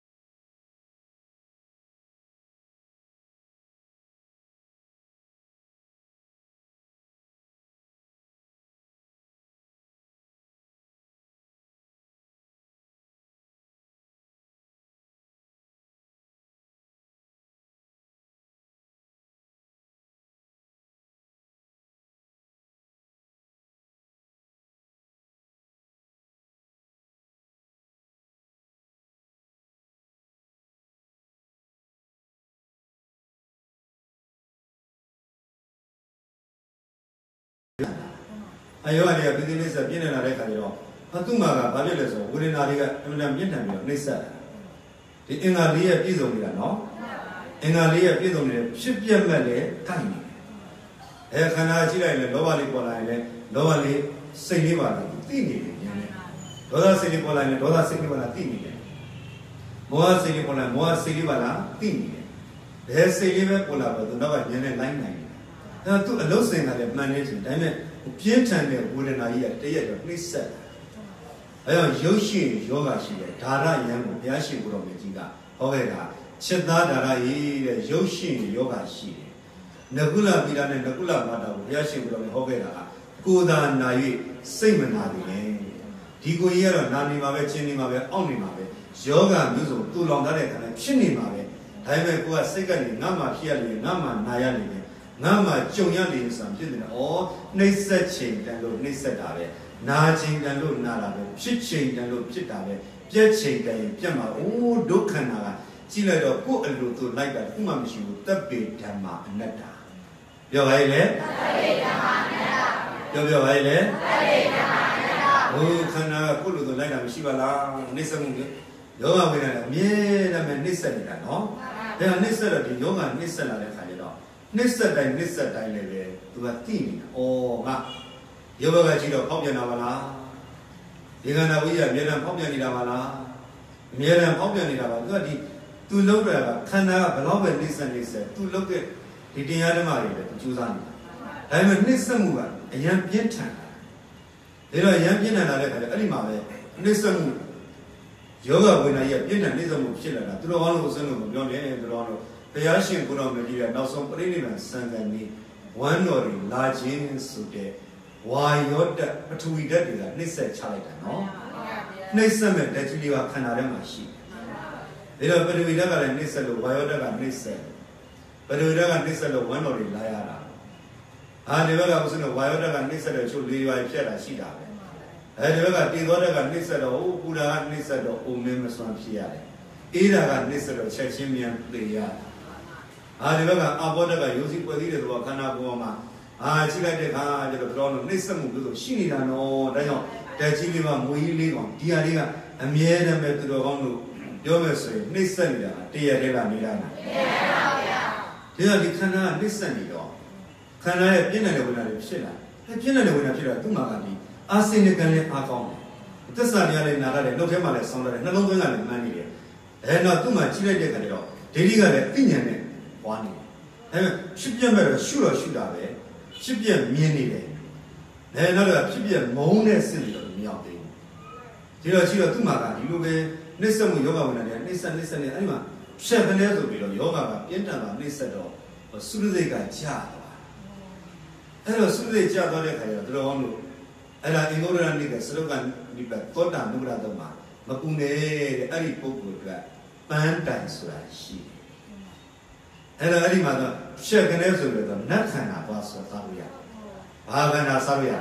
အယောအနေနဲ့ပြည်သူ့နေဆက်ပြင်းနေတာတဲ့ခါကျတော့အတုမာကဘာဖြစ်လဲဆိုဝေဒနာတွေကအမှန်တမ်းပြင်းထန်ပြီးတော့နှိမ့်ဆက်ဒီအင်္ဂါလေးရဲ့ပြည့်စုံနေတာနော် Engalia Pidon, ship Yamale, tiny. Ekana Chile, Lovali Polane, Lovali, Seniva, Tini. Doda Senipola, Doda Senivala, Tini. Moa Senipola, Moa Senivala, Tini. There's Seniva Pola, but the Nova Yen line. Now, to a low thing that a management, I mean, Pietane wouldn't I yet, please say. I am Yoshi, Yoga, Tara Yam, Yashi Guromiga, However, Cheda Darai, Yoshi, Yoga, she. Nagula Milan and Nagula Mata, Yashi Guromi, However, Kuda Nai, same Nadi. Digo Yera, Nani Mabe, Chini Mabe, Omni Mabe, Yoga, Muzo, too long that and Chini Mabe. I may go a second, Nama Hiali, Nama Nayali. Nama Jonyali something or Nisa Ching and look Nisa Dave, Najing and look Narabe, Pitching and look Chitabe, Jetching and Jama, oh, Dokana, Chile or put a little like that, Umamishu, the big Tama and Neta. Yo, I let Yo, I let Oh, Kana, Pulu, the light of Shivala, Nisa Mungi, Yoga, we had a mere Nisa, no? There are Nisa of the Yoga Nisa. Nissa time, Nissa time, to a team, or Ma. Yoga Chino, Popianavala. Yagana, we are Miran Popianavala. Miran Popianavala. To look at Kana, Beloved Nissa Nissa, to look at the Diadamari, Juzan. I am a Nissa mover, a young Pientan. There are young Pientan and Alimave, Nissa move. Yoga when I have Pientan, Nissa move, Chilla, to the one who's on the Young Payashin Puram Media, now some Prinima Sangani, one or large in Sute, why you're but to be dead, Nissa Chalita, no? Nissa met that you are Canarama sheep. They are very never and Nissa, Viola Nissa, but we never Nissa, one or Liara. I never was in a Viola Nissa that should leave I share a sheet. I never got the other Nissa, oh, Buddha Nissa, oh, members from Shia. Either got Nissa or Cheshimian player. I never got using for the Wakana Goma. I see like the car, the throne of Nissan, Shini, no, Dayon, Tachiliva, Muiligon, Diaria, and Miena Metro, Yomes, Nissan, Tia Milana. They are the Kana, Nissan, Kana, a dinner with a Shilla. A dinner with a Shilla, Tumagani, asking the Gale Akon. The Sanya Nara, no Temala, Sandra, no longer than Mania. And not too much Chile de Cadero. They got a opinion. One. Should be a sure should have it. Should be a mini. Another should be a moan silly of the young thing. Tira Chira Tumaga, you will listen yoga when I listen, listen, anima. Seven years of yoga, Yentana, listen, or Sulude got Chia. And a Sulude Chia, the one and I in order to make a slogan, Tota Nuradoma, Makune, Ari Poku, Pantan Surashi. And I mother, shake an answer with them, Nakana was a Saria. Havana Saria.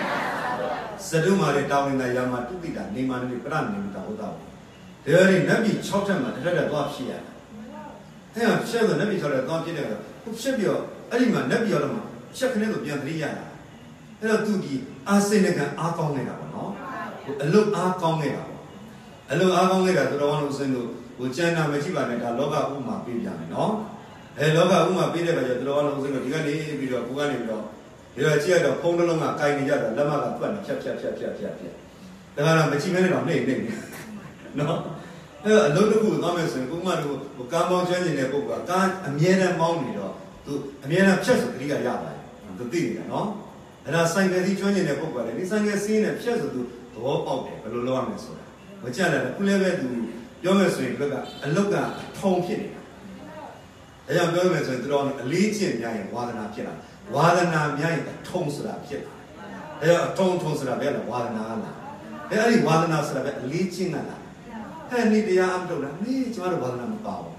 Saduma down in the Yama to be done, Niman Brand in Tahoda. They are in Nabi Chotam and Red Wapsia. They have shared the Nabi or a continent, who ship your Alima Nabi or check an little beyond Riana. There are two key, Arsenic Arconega, no? A look Arconega. A look Arconega to the one who's in the Uchana Machiba and a Loga Uma Pibian, no? Loga Uma Pida, the one who's in the Gani, video, Pugani. You are here to Pondoloma, Kainija, Lama, chap, chap, chap, chap, chap. There are Machiman of name. No? A lot of good comments and Puma who come on changing their book, can't a mere mountain to a mere chest of Riga Yaba, the thing, no? And I sang that each one in a book, and it's a scene of chest to walk out there, but Lolo Meso. Which I had a clever to youngest look at and look at Tom Kitty. A young girl has drawn a legion young Wadana Pilla. Wadana Yang, a tone Sura Pilla. They are tone tones of Bella, Wadana. They are Wadana Sura, leeching and and need the arm to need to Wadana Power.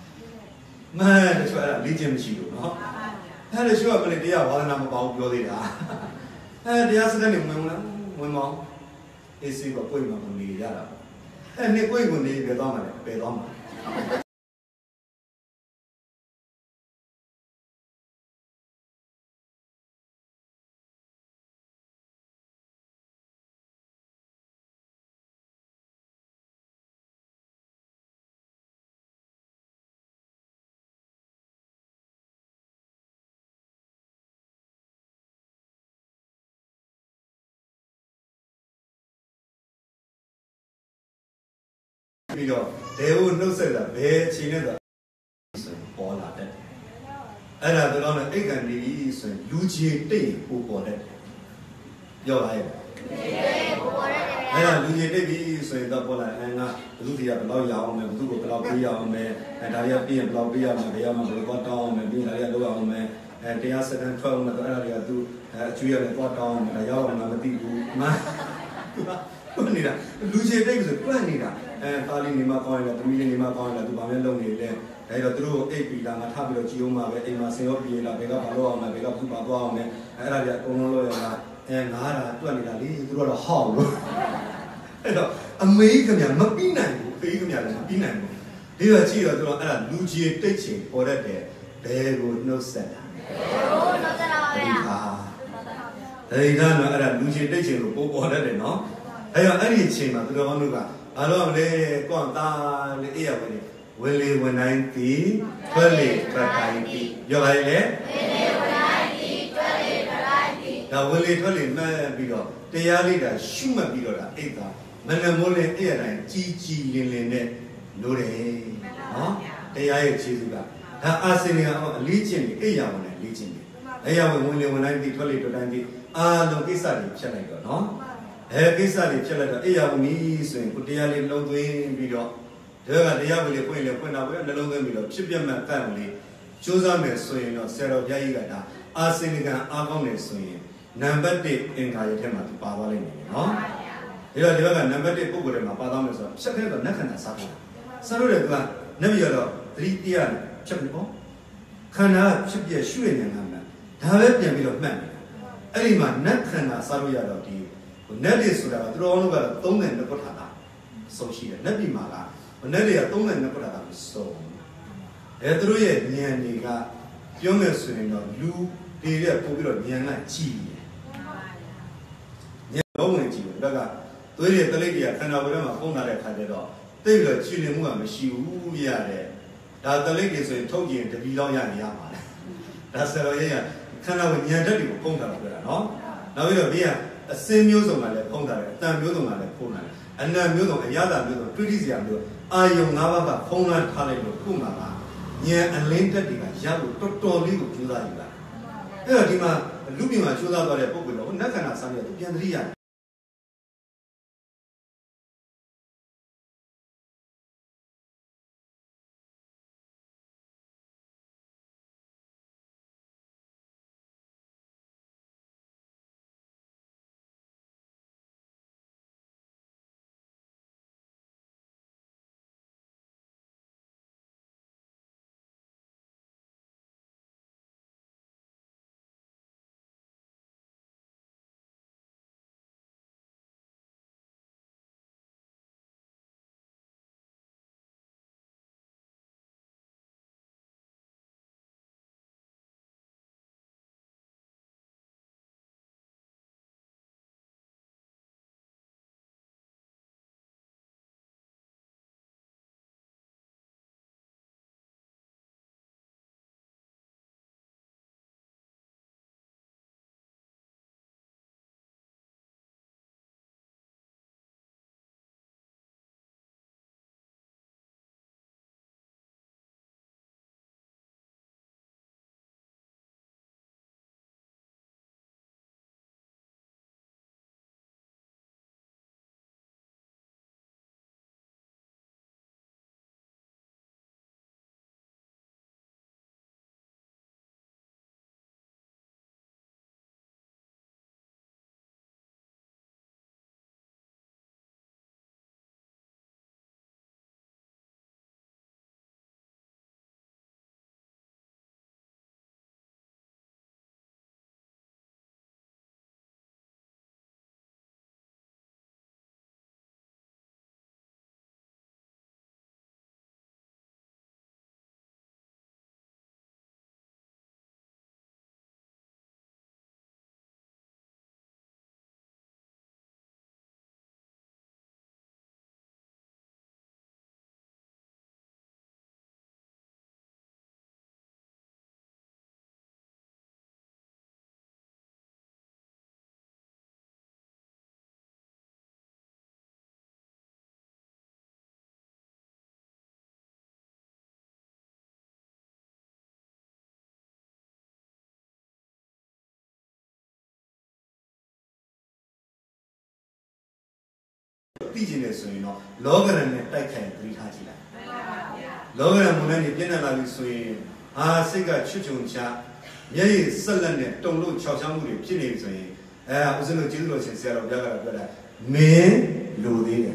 Man, that's what a legion she do, no? And a sure ability of Wadana about Yodida. And the accident in Women is if a poem of the Yara. And the poem will be Bedoma, Bedoma. 비교 대우 노세다 배 지내다 보라 돼. 애라 들어는 애간이 있어 루지의 때 보고래. 여봐요. 애라 루지의 때 있어야 보라. 애가 루지야 별로 야오면 누구 별로 비야오면 다리야 비야 별로 비야오면 비야오면 별로 떠오면 비다리야 놓아오면 대야 세단 처음에 애라리야 두 주위에 또 떠오면 야오면 안 뛰고 마. 그러니까 루지의 때에서 그러니까 에 딸이니마 거기다 도미니마 거기다 두 밤에 lonne래. 애가 들어 에이피다가 타비로 지오마베 에마 세오비에라 배가 바로 하면 배가 부 바로 하면 애라리야 공로로야 에 나라 그러니까 리 들어라 하고. 애가 아메이크면 못 비나고 페이크면 못 비나고. 내가 지가 들어 애라 루지의 때치 오래돼 배고 놓았다. 배고 놓았다. 에이다는 애라 루지의 때치로 보고 오래돼 너. 애가 아니 치마 들어오는가. 알아래 꽝다 에야버리. 웰리 원나인티 웰리 트라이티 여가이래 웰리 원나인티 웰리 트라이티 나 웰리 털리 나 비로 대야리가 슈마 비로라 에다 나는 몰래 에야라인 지지린린네 노래 어 대야의 지수가 다 아세니가 리진이 에야원에 리진이 에야원 웰리 원나인티 웰리 트라이티 아노 기사리 펴나이거 너 에 기사리 펴나이거 에야원이 소인 그 대야리 lonသွင်းပြီးတော့내가 내 야구를 보이려 보이나고요. 내 놈들이로 십여만 땅을 조사면 소인로 새로 야이가다 아세니가 아공의 소인 남바데 인가의 테마도 봐봐라니. 어? 내가 내가 남바데 보고를 막 받아면서 시작해서 나타나 사고. 서로를 그가 남이여러 드리티안 첩고 하나 십여 슈에는 하면 다음에 변비로 만. 아니만 나타나 서로야로디 내리 소라가 들어오는 거라 동네는 못하다. 소시에 내비마가 내리야 동네는 못하다 소. 애들의 년이가 병에서는 루 대려 보기로 년아 지. 너무 지. 그러니까 도리에 떨리기야 하나보려면 공나래 가대로 때가 지는 뭐가 시우야래. 다 떨리기서 토기에 비로야냐 말아. 다서로 얘야 하나고 년들이고 공나라 그래 너. 나위로 비야 세묘송말에 공나래. 딴 묘송말에 공나래. 안나 묘송 야다 묘송 크리스야 묘 아용 나와가 공나 타래로 꾸마가 예 안렌트디가 야고 또또리고 주다이가. 그래서 디마 루비마 주다더래 보고로 나타나 사면도 변들이야. 띠지네 소이노 로그란네 딱해 그리하지라 로그란 문안이 변나라기 소이 아 세가 추중차 예의 설란네 동로 차상물이 피네 소이 에 무슨 지도로 신세로 야가라 그라 매 로디네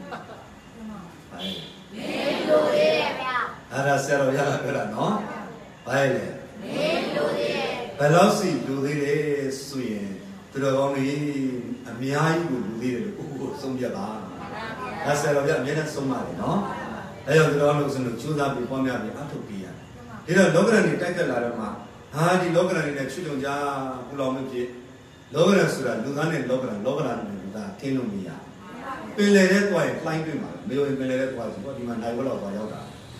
아이 매 로디네 알았어요 야가라 그라 노 아이래 매 로디네 발라시 로디네 소이 들어오니 아미아이고 로디네 고 송비가 알았어요 야 매는 송마네 노 에요 들어오는 것은 주다비 보면이 아토피야 이런 로그란이တိုက်တက်လာတော့မှ 아, 이 로그란이네 추종자 불러오면지 로그란 수라 누가네 로그란 로그란은 누가天龙미야 벨레레 또에 플라잉 말 메오에 벨레레 또에 뭐 이만 나이고로 와요다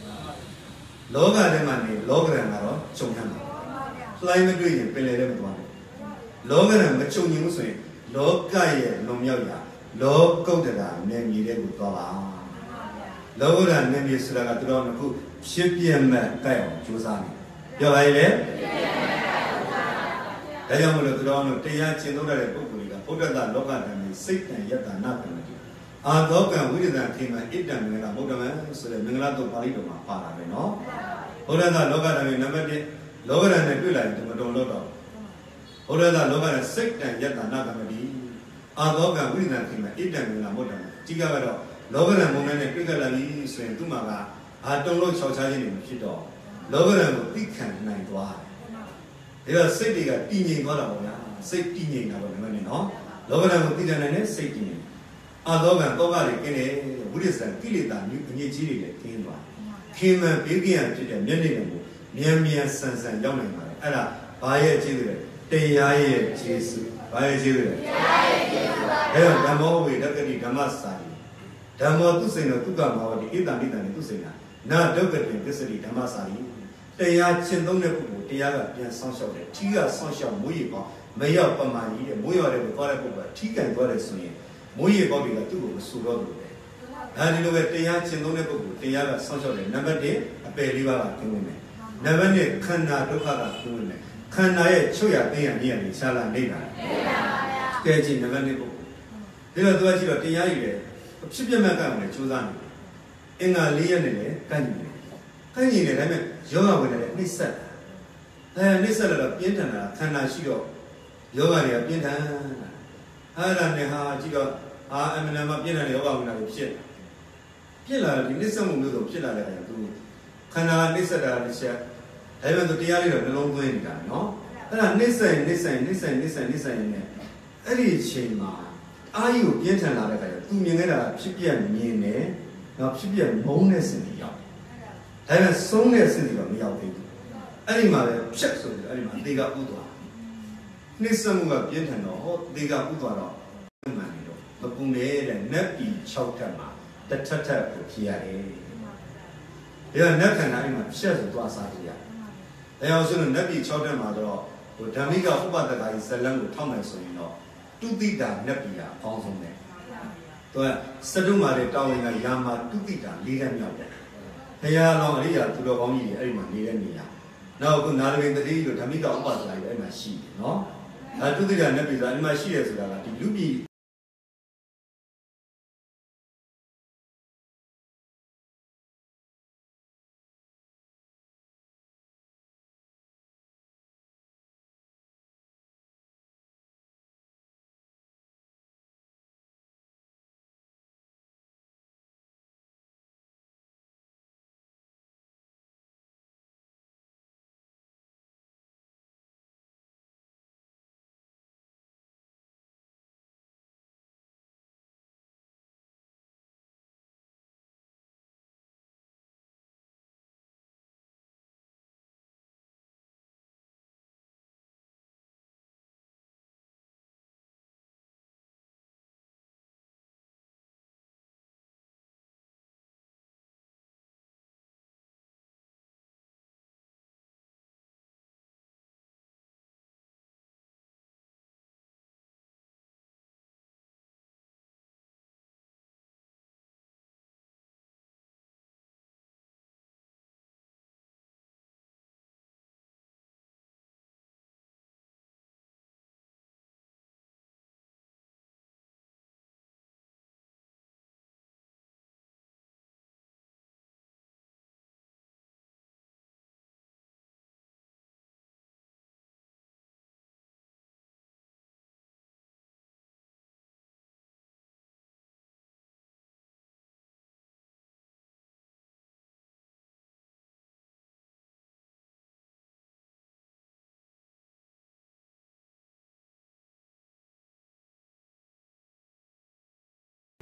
로가데만이 로그란 가로 종한다 플라잉 메드이 벨레레 또에 로그란 메총님 무슨 로가의 농역이야 로고드가 내 미래고 또봐 로그란 내 미스라가 들어오는 그 십비엠에 가요 조사니 여가이래 대장으로 들어오는 대야 진도라의ပုဂ္ဂိုလ်က ဘုဒ္ဓလောကတည်းစိတ်တန်ယတ္တနာတမတိအာသောကံဝိရိဒံခေမဣတ္တံမင်္ဂလာဗုဒ္ဓမံဆိုတဲ့မင်္ဂလာတုတ်ပါဠိတော်မှာပါတာပဲနော်ဘုဒ္ဓလောကတည်းနံပါတ်တစ်လောကရန်နဲ့တွေ့လာရင်မတုံလို့တော့ဘုဒ္ဓလောကရန်စိတ်တန်ယတ္တနာတမတိအာသောကံဝိရိဒံခေမဣတ္တံမင်္ဂလာဗုဒ္ဓမံဒီကကတော့လောကရန်မုံနဲ့တွေ့ကြလာပြီဆိုရင်သူ့မှာကအာတုံလို့၆ချားခြင်းတွေမဖြစ်တော့လောကရန်ကိုသိခံနိုင်သွားတယ်ဒါစိတ်တွေကတည်ငြိမ်သွားတာပေါ့ဗျာစိတ်တည်ငြိမ်တာပေါ့ဒီမှာနေနော်လောကဓာတ်ကိုသိတဲ့နိုင်တဲ့စိတ်တည်ငြိမ်အာသောကံတောကတွေကင်းတယ်ဝိရိသံကိလေသာမျိုးအငြိကြီးတွေလည်းကင်းသွားခင်မှန်ဘေးကင်းရဖြစ်တဲ့မျက်နှာကိုမြန်မြန်ဆန်ဆန်ရောက်နိုင်ပါတယ်အဲ့ဒါဘာရဲ့ကျေးဇူးလဲတရားရဲ့ကျေးဇူးဘာရဲ့ကျေးဇူးလဲတရားရဲ့ကျေးဇူးပါအဲ့တော့ဓမ္မောဝေဒကတိဓမ္မစာရီဓမ္မောသူစိန်တော်သူကမောဝတိဣတ္တမိတ္တန်သူစိန်တာနာဒုက္ခတိပစ္စတိဓမ္မစာရီတရားရှင်းသုံးတဲ့ပုဂ္ဂိုလ်တရားကပြန်ဆောင်းလျှောက်တယ်ထီးကဆောင်းလျှောက်မိုးရေပေါမရောက်ပမာကြီးတဲ့မိုးရွာတဲ့ကိုသွားတဲ့ပုဂ္ဂိုလ်ကထီးကန်သွားတယ်ဆိုရင်မိုးရေပေါတွေကသူ့ကိုမဆူတော့ဘူးလေအဲဒီလိုပဲတရားရှင်းသုံးတဲ့ပုဂ္ဂိုလ်တရားကဆောင်းလျှောက်တယ်နံပါတ်တစ်အပယ်လေးပါးကကျင်းဝင်မယ်နံပါတ်နှစ်ခန္ဓာဒုက္ခကကျင်းဝင်မယ်ခန္ဓာရဲ့ချုပ်ရသိရမြည်ရနေရှားလာနေတာနေတာပါဗျာကဲကြည့်နံပါတ်နှစ်ပုဂ္ဂိုလ်ဒါတော့သူကကြည့်တော့တရားကြီးတယ်ဖြစ်ပြမဲ့ကံကိုလည်းစူးစမ်းနေတယ်အင်္ဂါလေးရက်နဲ့လည်းကန့်ညီတယ်ကန့်ညီတယ်ဒါပေမဲ့ယောဂဝင်တယ်နှိမ့်ဆက်အဲနှိမ့်ဆက်လာတော့ပြင်းထန်တာခန္ဓာရှိတော့ယောဂတွေကပြင်းထန်အဲ့ဒါနဲ့ဟာကြည့်တော့အာအမနာမပြင်းထန်တဲ့ယောဂဝင်တာကိုဖြစ်ဖြစ်လာဒီနှိမ့်ဆက်မှုမျိုးဆိုဖြစ်လာတဲ့အခါကျသူခန္ဓာနှိမ့်ဆက်တာတစ်ချက်ဒါပေမဲ့သူတရားလေးတော့နှလုံးသွင်းနေတာနော်အဲ့ဒါနှိမ့်ဆက်နှိမ့်ဆက်နှိမ့်ဆက်နှိမ့်ဆက်နှိမ့်ဆက်နေအဲ့ဒီအချိန်မှာအာယုပြင်းထန်လာတဲ့အခါကျသူမြင်ခဲ့တာဖြစ်ပြမြင်တယ်တော့ဖြစ်ပြမုန်းတဲ့စင်ကြီးရောက်ဒါပေမဲ့ဆုံးတဲ့စင်ကြီးတော့မရောက်သေးဘူးအဲ့ဒီမှာပဲဖြတ်ဆိုပြီးအဲ့ဒီမှာသေကဥသွားနှိမ့်ဆက်မှုကပြင်းထန်တော့ဟောသေကဥသွားတော့မှန်နေတော့မပူနေတဲ့နတ်ပြည်၆ထပ်မှာတစ်ထပ်ထပ်ကိုဖြေရတယ်ဒါကနတ်ခန္ဓာအဲ့မှာဖြတ်ဆိုသွားစားကြည့်ရဒါကြောင့်ဆိုတော့နတ်ပြည်၆ထပ်မှာတော့ဟိုဓမ္မိကဥပဒကကြီးဇလံကိုထောက်မယ်ဆိုရင်တော့တုတိတာနတ်ပြည်ကအကောင်းဆုံးပဲသူကစတုမာတဲ့တောင်းဝင်ကယာမာတုတိတာ၄တန်းမြောက်တယ်ဘုရားလောင်းအရိယာသူတော်ကောင်းကြီးတွေအဲ့ဒီမှာနေတဲ့နေရာနောက်ခုနာရဝိန်တတိလို့ဓမ္မိကဥပဒကကြီးအဲ့မှာရှိတယ်နော်အဲတုတိတာနတ်ပြည်ဆိုတာအဲ့မှာရှိတယ်ဆိုတာကဒီလူပြည်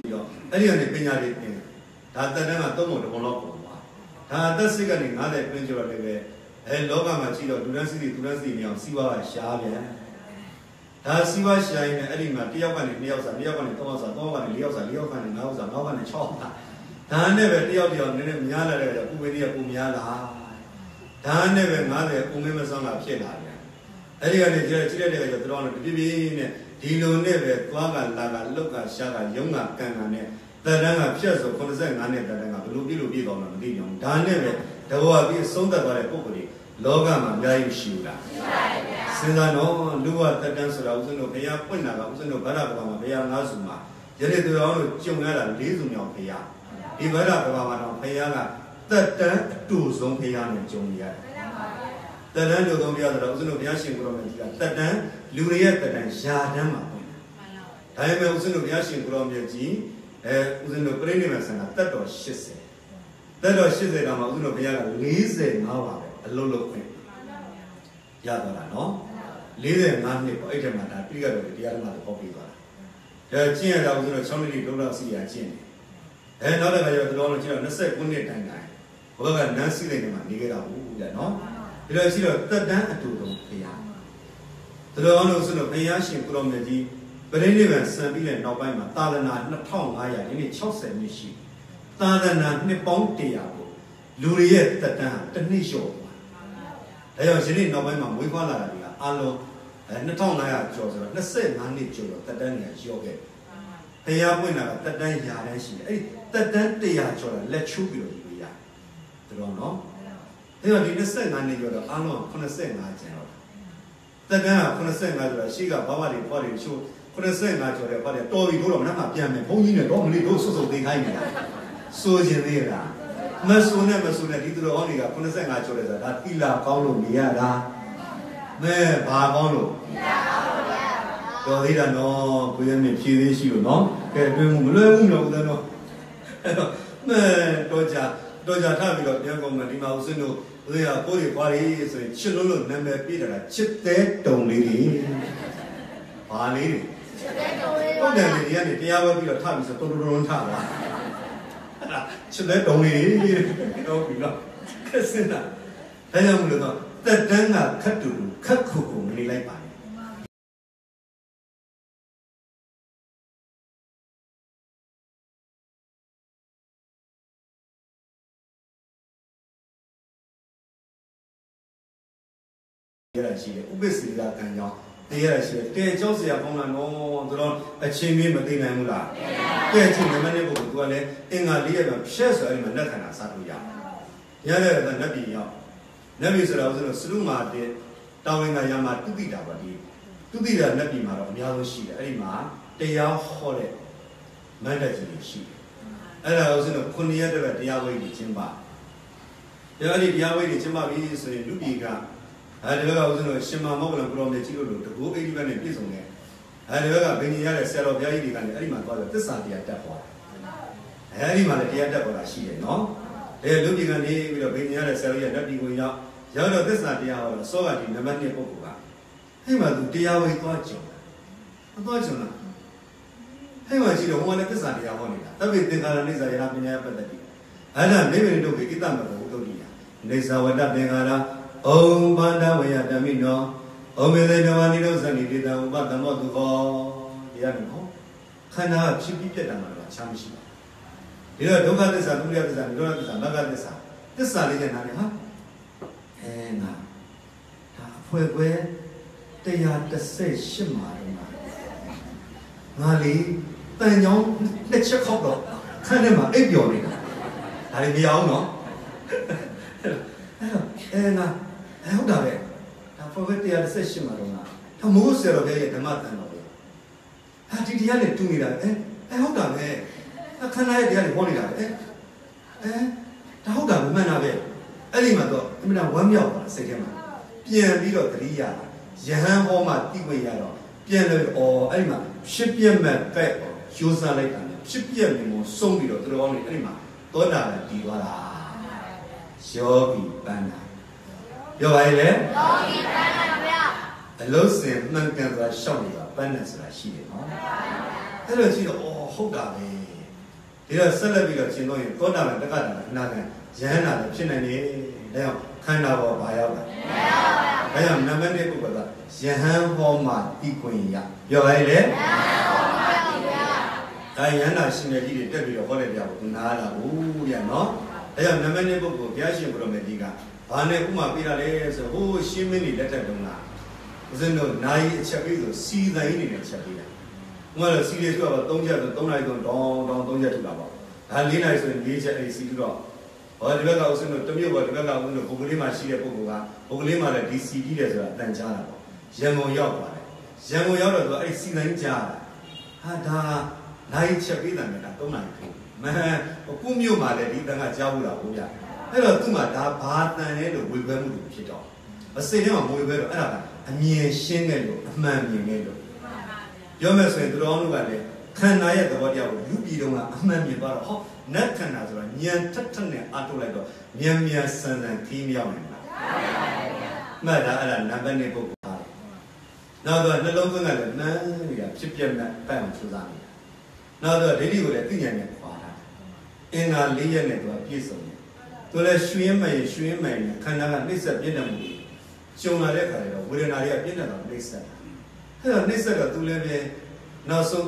အဲ့ဒီကနေပညာတွေသင်ဒါတတန်းကသုံးပုံတစ်ပုံလောက်ပုံပါဒါအသက်စိတ်ကနေငါးတဲ့တွင်းကျော်လည်းပဲအဲလောကမှာရှိတော့ဒုရစီတွေဒုရစီနေအောင်စီးပွားကရှားပြန်ဒါစီးပွားရှားရင်လည်းအဲ့ဒီမှာတစ်ယောက်ကနေနှစ်ယောက်စာနှစ်ယောက်ကနေသုံးယောက်စာသုံးယောက်ကနေလေးယောက်စာလေးယောက်ကနေငါးယောက်စာငါးယောက်ကနေခြောက်ယောက်စာဒါနဲ့ပဲတစ်ယောက်တစ်ယောက်နည်းနည်းများလာတဲ့အခါကျပူဝေးတွေကပူများလာဒါနဲ့ပဲငါးတဲ့ပုံမင်းမဆောင်တာဖြစ်လာတယ်အဲ့ဒီကနေကြည့်ကြည့်တဲ့အခါကျတော့တပြည့်ပြည့်နဲ့ဒီလိုနဲ့ပဲသွားကလာကလုတ်ကရှားကရုံးကကန်ကနဲ့တတန်းကဖြတ်ဆို85နဲ့တတန်းကဘလို့ပြလို့ပြတော့မှမသိကြဘူးဒါနဲ့ပဲတဘောပြီးဆုံးသက်သွားတဲ့ပုံကိုယ်တွေလောကမှာအများကြီးရှိဘူးလားရှိပါရဲ့ဗျာစဉ်းစားတော့လူကတတန်းဆိုတာဥစဉ်တို့ဘုရားပွင့်တာကဥစဉ်တို့ဗဒ္ဒကဘာမှာဘုရားငါးစုမှာယနေ့သူတော်တို့ကြုံရတာလေးစုမြောက်ဘုရားဒီဗဒ္ဒကဘာမှာတော့ဘုရားကတတန်းအတူဆုံးဘုရားနဲ့ကြုံရတယ်တတန်းတို့သုံးဘုရားဆိုတော့ဥစဉ်တို့ဘုရားရှင်ကိုရောမြတ်ကြီးကတတန်းလူတွေရဲ့တတန်းယာတန်းမှာပွင့်ဒါပေမဲ့ဥစဉ်တို့ဘုရားရှင်ကိုရောမြတ်ကြီးအဲဥစဉ်တို့ပြိဋိနိဗ္ဗာန်ဆန္ဒတတ်တော်80တတ်တော်80တောင်မှာဥစဉ်တို့ဘုရားက45ပါပဲအလုံးလုံးခွင့်ရသွားတာနော်45နှစ်ပေါ့အဲ့ဒီမှာဒါပြိကတော့တရားဓမ္မတွေပေါ့ပြီးသွားတာဒါကျင့်ရတာဥစဉ်တို့6နှစ်ဒုက္ခစီရကျင့်တယ်အဲနောက်တစ်ခါကျတော့တော်တော်ကျင့်တော့29နှစ်တိုင်တိုင်ဘုရားကနန်းစီးတဲ့နေမှာနေခဲ့တာဟုတ်ပြနော်ဒီလိုရှိတော့တက်တန်းအတူတူဘုရားတော်တော်လို့ဆိုတော့ဘုရားရှင်ကိုရောမြတ်ကြီးပရိနိဗ္ဗာန်ဆံပြီးတဲ့နောက်ပိုင်းမှာသာသနာ2500ဒီနေ့60နှစ်ရှိသာသနာနှစ်ပေါင်း100ကိုလူတွေရဲ့တက်တန်းတစ်နှစ်လျှော့သွားဒါကြောင့်ယနေ့နောက်ပိုင်းမှာမွေးဖွားလာတာတွေကအားလုံး2500ကျော်ဆိုတော့25နှစ်ကျော်တော့တက်တန်းတွေလျော့ခဲ့တရားပွင့်တာကတက်တန်းရာတန်းရှိတယ်အဲ့ဒီတက်တန်း100ကျော်တာလက်ချိုးပြီးတော့ယူရတော်နော်အဲ့တော့ဒီ25နှစ်ကျော်တော့အားလုံး85ကျန်တော့တက်တန်းက85ဆိုတာရှေ့ကဘာဝတွေဖွားတွေချိုး85ကျော်တဲ့ဖွားတွေတော်ပြီတို့တော့မနက်မှပြန်မယ်ဘုန်းကြီးနဲ့တော့မလေးတို့စွတ်စွတ်သိခိုင်းနေတာစိုးခြင်းသေးလားမဆိုးနဲ့မဆိုးနဲ့ဒီသူတော်ဟောင်းတွေက85ကျော်တယ်ဆိုတာဒါတိလာကောင်းလို့နေရတာမဲဘာကောင်းလို့တိလာကောင်းလို့နေရတာတော်သေးတာနော်ကိုရမင်းဖြည့်သေးရှိလို့နော်ကဲတွင်မှုမလွယ်ဘူးနော်ဦးသားနော်အဲ့တော့မဲတော့ကြတော့ကြထားပြီးတော့ပြန်ကောင်းမှဒီမှာဦးစင်းတို့ဦးသေးကကိုယ်တွေခွာရီဆိုရင်ချစ်လို့လို့နာမည်ပြတာချစ်တဲ့တုံလေးတွေဘာလေးတွေချစ်တဲ့တုံလေးဟုတ်တယ်ဒီကနေတရားဝဲပြီးတော့ထားပြီးဆိုတော်တော်တော်ထားပါချစ်တဲ့တုံးလေးတော့ပြီးတော့ခက်စင်းတာဒါကြောင့်မလို့တော့တက်တန်းကခတ်တူခတ်ခုခုမနေလိုက်ပါနဲ့ရရှိတယ်ဥပ္ပစေကကံကြောင့်တရားရရှိတယ်တဲကြောက်စရာကောင်းလာတော့သူတော့အချင်းမင်းမသိနိုင်ဘူးလားတဲ့ချင်းနမနဲ့ပုဂ္ဂိုလ်ကလည်းအင်္ဂါလေးရတော့ဖြက်ဆိုအဲ့ဒီမှာလက်ခံတာစလို့ရရတဲ့ကနတ်ပြည်ရောက်နတ်ပြည်ဆိုတော့ဆိုတော့စလူမာတဲ့တာဝန်ကရမှာတုတိတာပါဒီတုတိတာနတ်ပြည်မှာတော့အများဆုံးရှိတယ်အဲ့ဒီမှာတရားဟောတဲ့မန္တကြီးတွေရှိတယ်အဲ့ဒါဆိုတော့ခုနှစ်ရက်တည်းတရားဝိတွေကျင်းပါတရားဒီတရားဝိတွေကျင်းပါပြီဆိုရင်လူပြည်ကအဲဒီဘက်ကဦးဇင်းတို့ရှင်မမောကလံပရောမြေကြီးတို့လိုတကူအိဒီဘက်နဲ့ပြည့်စုံတယ်အဲဒီဘက်ကဘိညာရတဲ့ဆရာတော်ဘုရားကြီးတွေကနေအဲ့ဒီမှာသွားပြီးသစ္စာတရားတက်သွားတယ်အဲဒီမှာလည်းတရားတက်ပေါ်တာရှိတယ်နော်အဲလူပြည်ကနေပြီးတော့ဘိညာရတဲ့ဆရာတော်ရဲ့ဓာတ်ပြည်ကိုရောက်ရောက်တော့သစ္စာတရားဟောတော့စောကဒီနံပါတ်နှစ်ပုဂ္ဂိုလ်ကအဲ့မှာသူတရားဝေသွားကြုံတာသွားကြုံတာအဲ့မှာရှိတော့ဟိုကလည်းသစ္စာတရားဟောနေတာသဗ္ဗေသင်္ခါရနိစ္စယနာပညာပတ္တိအဲ့ဒါနိဗ္ဗာန်တို့ကိဣတမဘောသုတ်တိယနေသဝတ္တသင်္ခါရဩဘာဒဝယတမိနောဩမေသေနဝနိရောဇဏိတေတံဥပတမောတုခောတရားမျိုးဟောခန္ဓာဖြစ်ပြီးပြတ်တာမှတော့ချမ်းမရှိပါဘူးဒီတော့ဒုက္ခသစ္စာဒုက္ခသစ္စာနိရောဓသစ္စာမဂ္ဂသစ္စာသစ္စာလေးနဲ့နားလေဟာအဲငါဒါအဖွဲခွဲတရားတစ်ဆယ်ရှစ်မှာတော့ငါလေတန်ကြောင်းလက်ချက်ခောက်တော့ခန်းထဲမှာအိပ်ပျော်နေတာဒါလည်းမရအောင်နော်အဲ့တော့အဲငါအဲဟုတ်တာပဲဒါဖော်ဝဲတရားတစ်ဆယ်ရှစ်မှာတော့ငါဒါမိုးဆရာတော်ရဲ့ဓမ္မတန်တော်ပဲဟာဒီတရားနဲ့တူနေတာအဲအဲဟုတ်တာပဲအခန္ဓာရဲ့တရားတွေဟောနေတာပဲအဲအဲဒါဟုတ်တာမှန်တာပဲအဲ့ဒီမှာတော့အမှန်ဝမ်းမြောက်တာစိတ်ထဲမှာပြန်ပြီးတော့တတိယယဟန်ဟောမှတိခွေရတော့ပြန်လို့ဩအဲ့ဒီမှာဖြစ်ပြက်မဲ့ကဲ့ရိုးစားလိုက်တာဖြစ်ပြက်မျိုးစုံပြီးတော့သူတော်ကောင်းတွေအဲ့ဒီမှာသောတာပန်တည်သွားတာယောဂီပန်းတာပြောပါရဲ့လေယောဂီပန်းတာဗျာအလုံးစင်မှန်ကန်စွာရှောက်နေတာပန်းတယ်ဆိုတာရှိတယ်နော်အဲ့လိုရှိတော့ဩဟုတ်တာပဲ 이런 셀럽이가 진동이 또다는 때가 나는 제나는 피는이 내가 간다고 봐야 봐. 그냥 남한테 보고다 제한호마 이권이야. 여와이래. 다이안나 신내들이 때비로 걸어야고 나라고 우리야너. 그냥 남한테 보고 비하신 그러면 네가 반에 우마 비라래서 오 시민이 letter동나. 무슨 너 나이 차비도 시다이니는 차비야. 뭐라 시리즈가 동자도 동나이도 동동 동자도 봐. 한 리나에서 네제 시리즈로 어디가 우선 또 미국 어디가 오늘 보글리마 시리에 보고가 보글리마를 디 시리에서 단자라. 영어ရောက်ပါတယ်영어ရောက်တော့အဲ့စီတိုင်းကြားဟာဒါနိုင်ချက်ပြီးတယ်ကသုံးနိုင်ပြီမကုမျိုးမှာလည်းဒီတန်ကကြားဘူးလားဟုတ်ဗျအဲ့တော့သူ့မှာဒါဘာတန်လဲလို့ဝေခွဲမှုတွေဖြစ်တော့အစိတ်ထဲမှာဝေခွဲတော့အဲ့ဒါကအမြင်ရှင်းခဲ့လို့အမှန်မြင်ခဲ့လို့ပြောမယ်ဆိုရင်သူတော်တို့ကလည်းခန္ဓာရဲ့သဘောတရားကိုယူပြီးတော့ကအမှန်မြင်သွားတော့ဟောနတ်ခန္ဓာဆိုတာဉာဏ်ထက်ထက်နဲ့အထုတ်လိုက်တော့မြန်မြန်ဆန်ဆန်ခီးမြောက်နေတာမှတ်တာအဲ့ဒါနံပါတ်နှစ်ပုဂ္ဂိုလ်နောက်တော့နှလုံးသွင်းကလည်းနန်းရဖြစ်ပြမဲ့တိုင်အောင်စူးစမ်းနေတာနောက်တော့ဒိဋ္ဌိကိုလည်းသိဉာဏ်နဲ့ခွာတာအင်္ဂါ၄ရက်နဲ့သူကပြည့်စုံတယ်သူလည်းရွှင်မဲ့ရွှင်မဲ့ခန္ဓာကနှိမ့်ဆက်ပြည့်တယ်မှုကျုံလာတဲ့ခါကျတော့ဝေဒနာတွေကပြည့်တယ်တော့နှိမ့်ဆက်အဲ့တော့နှိမ့်ဆက်တော့သူလည်းပဲနောက်ဆုံး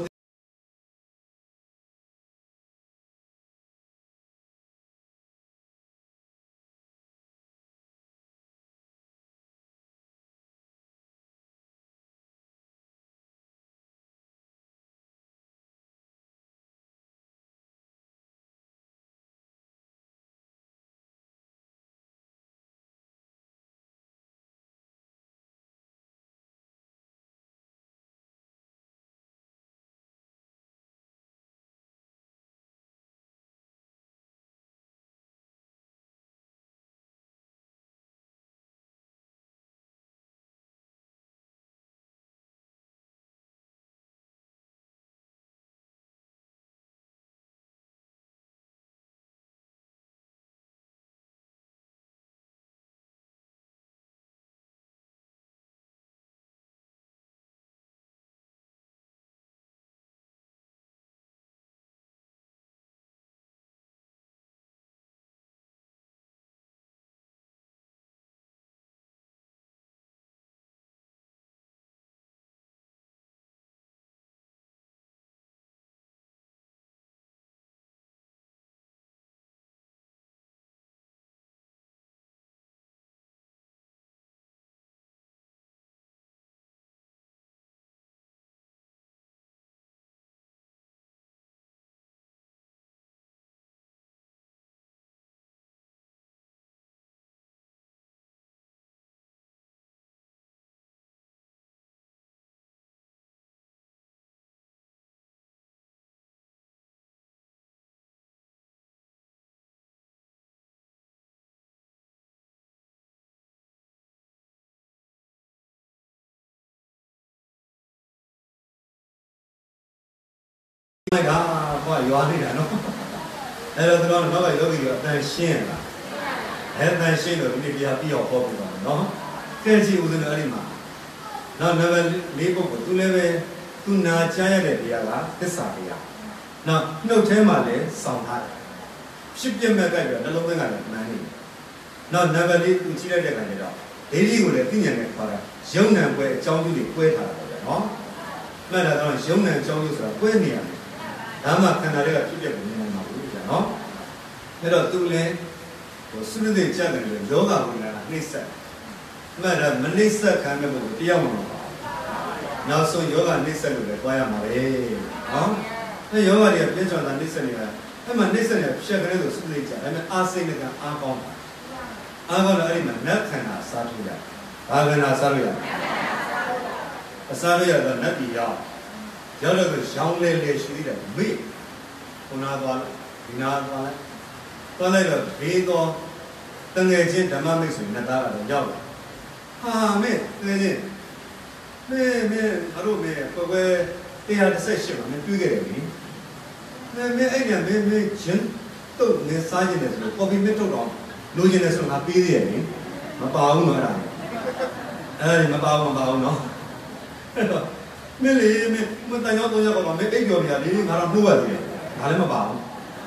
အဲ့ဒါဟောရွာနေတာနော်အဲ့တော့ကျွန်တော်တို့ယောဂီကအတန်ရှင်းလာအဲ့တန်ရှင်းလို့ဒီနေ့ပြပြီးအောင်ဟောပြပါမယ်နော်ကဲကြည့်ဦးစင်းအဲ့ဒီမှာနောက်နံပါတ်၄ပုဂ္ဂိုလ်သူလည်းပဲသူနာကြားရတဲ့တရားကသစ္စာတရားနောက်နှုတ်ထဲမှာလည်းစောင့်ထားတယ်ဖြစ်ပြမဲ့ကြိုက်ပြီးနှလုံးသွင်းကလည်းမှန်းနေတယ်နောက်နံပါတ်၄သူကြည့်လိုက်တဲ့အခါကျတော့ဒိဋ္ဌိကိုလည်းသိဉာဏ်နဲ့ခေါ်တာယုံ nant ပွဲအကြောင်းကျိုးတွေကွဲထားတာပေါ့ဗျာနော်မှတ်တာတော့ယုံ nant အကြောင်းကျိုးဆိုတာကွဲနေရတယ်ဒါမှခန္ဓာတွေကဖြစ်ပြပုံနေမှာဘူးဗျာနော်အဲ့တော့သူလည်းဟိုသုရတိကြတယ်လို့ယောဂဝိညာဏနှိမ့်ဆက်မှတ်တာမနှိမ့်ဆက်ခံတဲ့ပုဂ္ဂိုလ်တရားမှာပါနောက်ဆုံးယောဂနှိမ့်ဆက်လို့လည်းတွားရမှာပဲနော်အဲ့ယောဂတွေကပြည့်စုံတာနှိမ့်ဆက်နေတာအဲ့မှာနှိမ့်ဆက်နေဖြတ်ကလေးဆိုသုရတိကြဒါပေမဲ့အာစိတ်ကအားကောင်းတာအားကောင်းတော့အဲ့ဒီမှာနတ်ခန္ဓာစားထုတ်ရဘာခန္ဓာစားလို့ရအစားလို့ရတော့နတ်ပြည်ရောက်ရောက်တော့ရောင်းလဲလဲရှိသေးတယ်မေ့ခုနသွားဒီနာသွားလိုက်သွားလိုက်တော့ဘေးတော့တငယ်ချင်းဓမ္မမိတ်ဆွေနှစ်သားကတော့ရောက်လာဟာမေ့တကယ်ချင်းမေ့မေ့အရုမေ့ပွဲပွဲတရားတစ်ဆက်ရှိမှမတွေးခဲ့တယ်လေမေ့မေ့အဲ့ညမေ့မေ့ချင်းတော့နေစားခြင်းနဲ့ဆိုတော့ကော်ဖီမေ့ထုတ်တော့လိုချင်တယ်ဆိုတော့ငါပေးသေးတယ်လေမပါဘူးနော်အဲ့ဒါအဲ့ဒီမပါဘူးမပါဘူးနော်အဲ့တော့မင်းလေမင်းမတန်ကြောင်းသုံးယောက်ကမှမင်းအိပ်ကြော်နေရလေငါတော့နှုတ်ရသေးတယ်ဒါလည်းမပါဘူး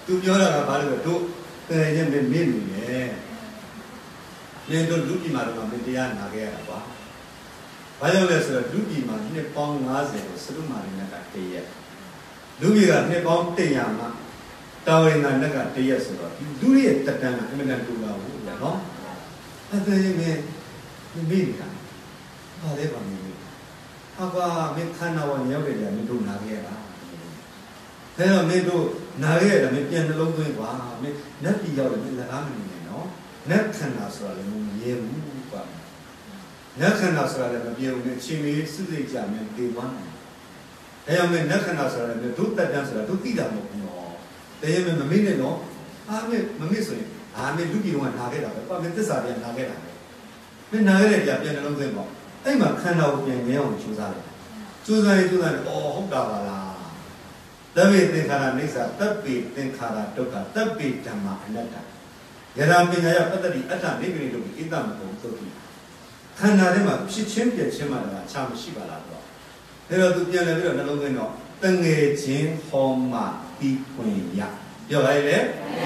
သူပြောတာကဘာလို့လဲတို့တကယ်ချင်းမင်းမင်းနေတယ်မင်းတို့လူပြည်မှာတော့မင်းတရားနာခဲ့ရတာပါဘာကြောင့်လဲဆိုတော့လူပြည်မှာနှစ်ပေါင်း၅၀ကိုစရုမာရီနဲ့ကတရက်လူပြည်ကနှစ်ပေါင်း၁၀၀မှာတာဝိနာနဲ့ကတရက်ဆိုတော့လူရဲ့တက်တန်းကအမှန်တန်တူတာဘူးဗျာနော်အဲ့ဒါရင်မင်းမင်းနေတာဘာလဲပါမင်းဟာကွာမင်းခန္ဓာဝင်ရောက်တယ်ကြာမင်းတို့နာခဲ့ရတာဒါတော့မင်းတို့နာခဲ့ရတာမင်းပြန်နှလုံးသွင်းကွာမင်းနတ်ပြည်ရောက်တယ်မင်းလက်အားမနေနဲ့နော်နတ်ခန္ဓာဆိုတာလည်းမမြဲဘူးကွာနတ်ခန္ဓာဆိုတာလည်းမပြေဘူးနဲ့ချင်းလေးစစ်စစ်ကြမယ်တေသွားတယ်ဒါကြောင့်မင်းနတ်ခန္ဓာဆိုတာလည်းတို့တက်တန်းဆိုတာတို့သိတာမဟုတ်ဘူးနော်ဒါရင်မင်းမမေ့နဲ့နော်အာမင်းမမေ့ဆိုရင်အာမင်းလူပြည်တော့နာခဲ့တာပဲကွာမင်းသစ္စာပြန်နာခဲ့တာပဲမင်းနာခဲ့တဲ့ကြာပြန်နှလုံးသွင်းပေါ့အဲ့မှာခန္ဓာကိုပြန်ငြင်းအောင်ကြိုးစားတယ်ကြိုးစားရင်ကြိုးစားတယ်အော်ဟုတ်တာပါလားတပိသင်္ခါရအိဋ္ဌတပိသင်္ခါရဒုက္ခတပိဓမ္မအနတ္တယရာပညာယပတ္တိအတ္တနိဗ္ဗာန်တို့ဣတ္တမကုံသုတိခန္ဓာထဲမှာဖြစ်ချင်းပြည့်ချင်းမှလည်းအခြားမရှိပါလားတော့ဒါတော့သူပြန်လဲပြီးတော့နှလုံးသွင်းတော့တငယ်ချင်းဟောမှတိခွင့်ရပြောပါလေ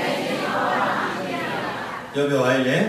ပြောပြောပါလေ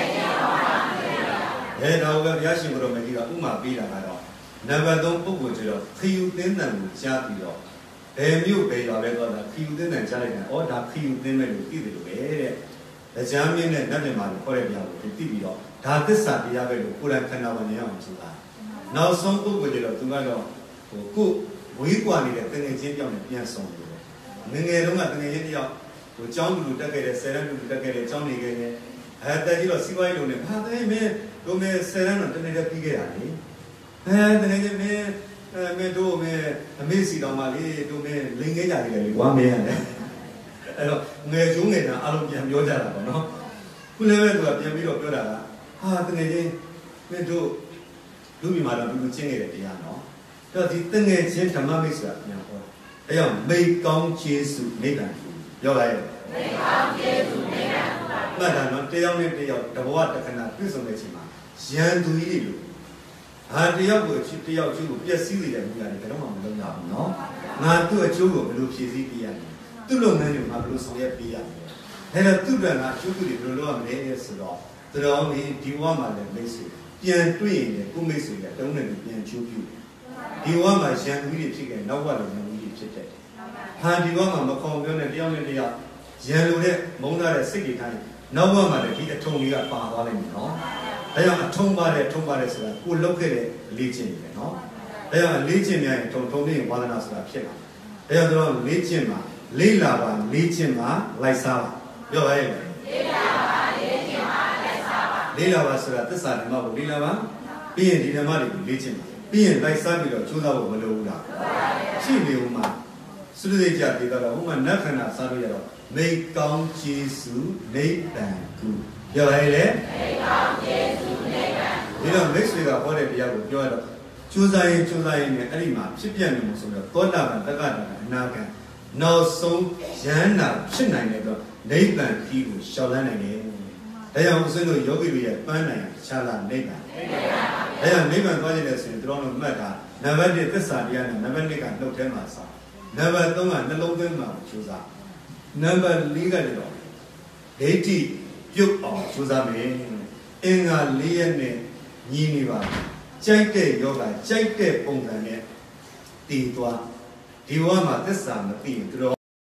အဲတော့ဘုရားရှင်ကိုယ်တော်မြတ်ကြီးကဥမာပေးတာကတော့နံပါတ်သုံးပုဂ္ဂိုလ်ကျတော့ခယူသင်းတန်ကိုကြားပြီးတော့ဘယ်မြို့ပဲရွာပဲတော့ခယူသင်းတန်ကြားလိုက်တယ်။ဩဒါခယူသင်းမဲ့လို့သိတယ်လို့ပဲတဲ့။တရားမင်းနဲ့နတ်မြတ်မာကိုခေါ်တဲ့တရားကိုသိပြီးတော့ဒါသစ္စာတရားပဲလို့ကိုယ်တိုင်ခန္ဓာဝင်ရအောင်ဆိုတာ။နောက်ဆုံးပုဂ္ဂိုလ်ကျတော့သူကတော့ဟိုကိုဝေးကွာနေတဲ့တငယ်ချင်းပြောင်းနေပြန်ဆောင်တယ်။ငငယ်တုန်းကတငယ်ချင်းတယောက်ဟိုကျောင်းလူတက်ခဲ့တဲ့ဆယ်ရန်လူတက်ခဲ့တဲ့ကျောင်းနေခဲ့တဲ့အဲတကြီးတော့စီးပွားရေးလုပ်နေဘာလဲမင်းတို့မဲဆယ်ရန်တော့တနေ့တည်းပြီးခဲ့တာလေအဲတနေ့တည်းမင်းအဲမင်းတို့မဲအမေစီတော်မလေးတို့မဲလင်းခဲ့ကြတယ်လေကွာမင်းရတယ်အဲ့တော့ငယ်ကျုံးနေတာအလုံးပြန်ပြောကြတာပေါ့နော်ခုလည်းပဲသူကပြန်ပြီးတော့ပြောတာကဟာတနေ့ချင်းမင်းတို့လူမိမာတော့လူချင်းခဲ့တဲ့တရားနော်အဲ့တော့ဒီတငယ်ချင်းဓမ္မမိတ်ဆွေပြန်ဟောအဲ့ကြောင့်မိတ်ကောင်းကျေးဇူးနိဗ္ဗာန်ပြောလိုက်ရမိတ်ကောင်းကျေးဇူးနိဗ္ဗာန်မှတ်တာနော်တယောက်နဲ့တယောက်တဘဝတခဏပြည့်စုံတဲ့အချိန်မှာရန်သူကြီးတွေလို့ဟာတယောက်ကိုတယောက်ကျိုးကိုပျက်စီးနေတဲ့မူရတယ်ဘယ်တော့မှမလုပ်ရဘူးနော်ငါသူ့အကျိုးကိုဘယ်လိုဖြည့်ဆည်းပေးရလဲသူ့လုပ်ငန်းတွေမှာဘယ်လိုဆောင်ရွက်ပေးရလဲအဲ့တော့သူ့တန်ကအကျိုးတွေဘယ်လိုလုပ်ရမလဲဆိုတော့သူတော်ဒီဒီဘဝမှာလည်းမိတ်ဆွေပြန်တွေ့ရင်လည်းကိုမိတ်ဆွေကတုံးနေပြီးပြန်ချိုးပြဒီဘဝမှာရန်သူကြီးတွေဖြစ်ခဲ့နောက်ဘဝလည်းရန်သူကြီးဖြစ်တယ်ဟာဒီဘဝမှာမခေါ်ပြောနဲ့တယောက်နဲ့တယောက်ရန်လိုတဲ့မုန်းသားတဲ့စိတ်တွေထားရင်နောက်ဘဝမှာလည်းဒီအထုံလေးကပါသွားလိမ့်မယ်နော်ဒါကြောင့်အထုံးပါတဲ့ထုံးပါတဲ့ဆိုတာကိုလောက်ခဲ့တဲ့အလေးချင်းတွေပဲနော်ဒါကြောင့်အလေးချင်းများရင်ထုံထုံလေးဝါဒနာဆိုတာဖြစ်လာဒါကြောင့်တို့လေးချင်းမှာလေးလာပါလေးချင်းမှာလိုက်စားပါပြောပါရဲ့လေးလာပါလေးချင်းမှာလိုက်စားပါလေးလာပါဆိုတာသစ္စာဓမ္မကိုလေးလာပါပြီးရင်ဒီဓမ္မတွေကိုလေးချင်းပါပြီးရင်လိုက်စားပြီးတော့ကျိုးစားဖို့မလိုဘူးလားရှိနေဦးမှာသုတိကြဒေတာတော့ဟိုမှာနတ်ခန္ဓာစားလို့ရတော့မိတ်ကောင်းကျေးဇူးနိဗ္ဗာန်ကုပြောရလေမိတ်ကောင်းကျေးဇူးနိဗ္ဗာန်ဒီတော့မိတ်ဆွေကဟောတဲ့တရားကိုပြောရတော့ကျိုးစားရင်ကျိုးစားရင်လည်းအဲ့ဒီမှာဖြစ်ပြနေမှာဆိုတော့သောတာပန်တက္ကတာအနာဂံနောက်ဆုံးယန္နာဖြစ်နိုင်တဲ့တော့နိဗ္ဗာန်ကြီးကိုရှောင်လန်းနိုင်တယ်ဒါကြောင့်ဦးဇင်းတို့ယောဂီတွေရဲ့ပန်းနိုင်ချာလာနိဗ္ဗာန်ဒါကြောင့်နိဗ္ဗာန်သွားကြတဲ့ဆိုရင်တို့တို့မှတ်တာနံပါတ်တစ်သစ္စာတရားနဲ့နံပါတ်နှစ်ကနှုတ်ထဲမှာစာနံပါတ်သုံးကနှလုံးသွင်းမှာကျိုးစားနံပါတ်လေးကတော့ဒိဋ္ဌိပြုတ်အောင်ကြိုးစားမယ်အင်္ဂါလေးရက်နဲ့ညီနေပါကြိုက်တဲ့ယောဂကြိုက်တဲ့ပုံစံနဲ့တည်သွားဒီဘဝမှာသစ္စာမသိရင်တို့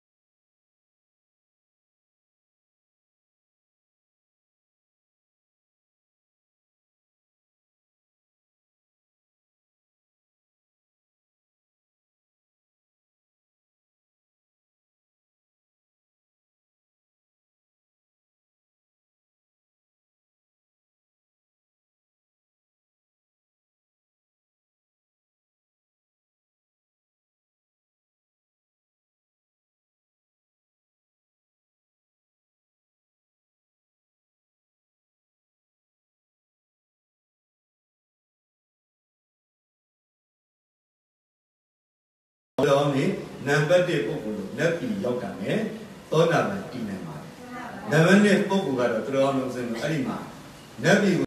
တော်နေနံပါတ်တစ်ပုဂ္ဂိုလ်လို့လက်ပြီးရောက်တာနဲ့သောတာပန်တည်နိုင်ပါတယ်နံပါတ်နှစ်ပုဂ္ဂိုလ်ကတော့တော်တော်လုံးစင်လို့အဲ့ဒီမှာလက်ပြီး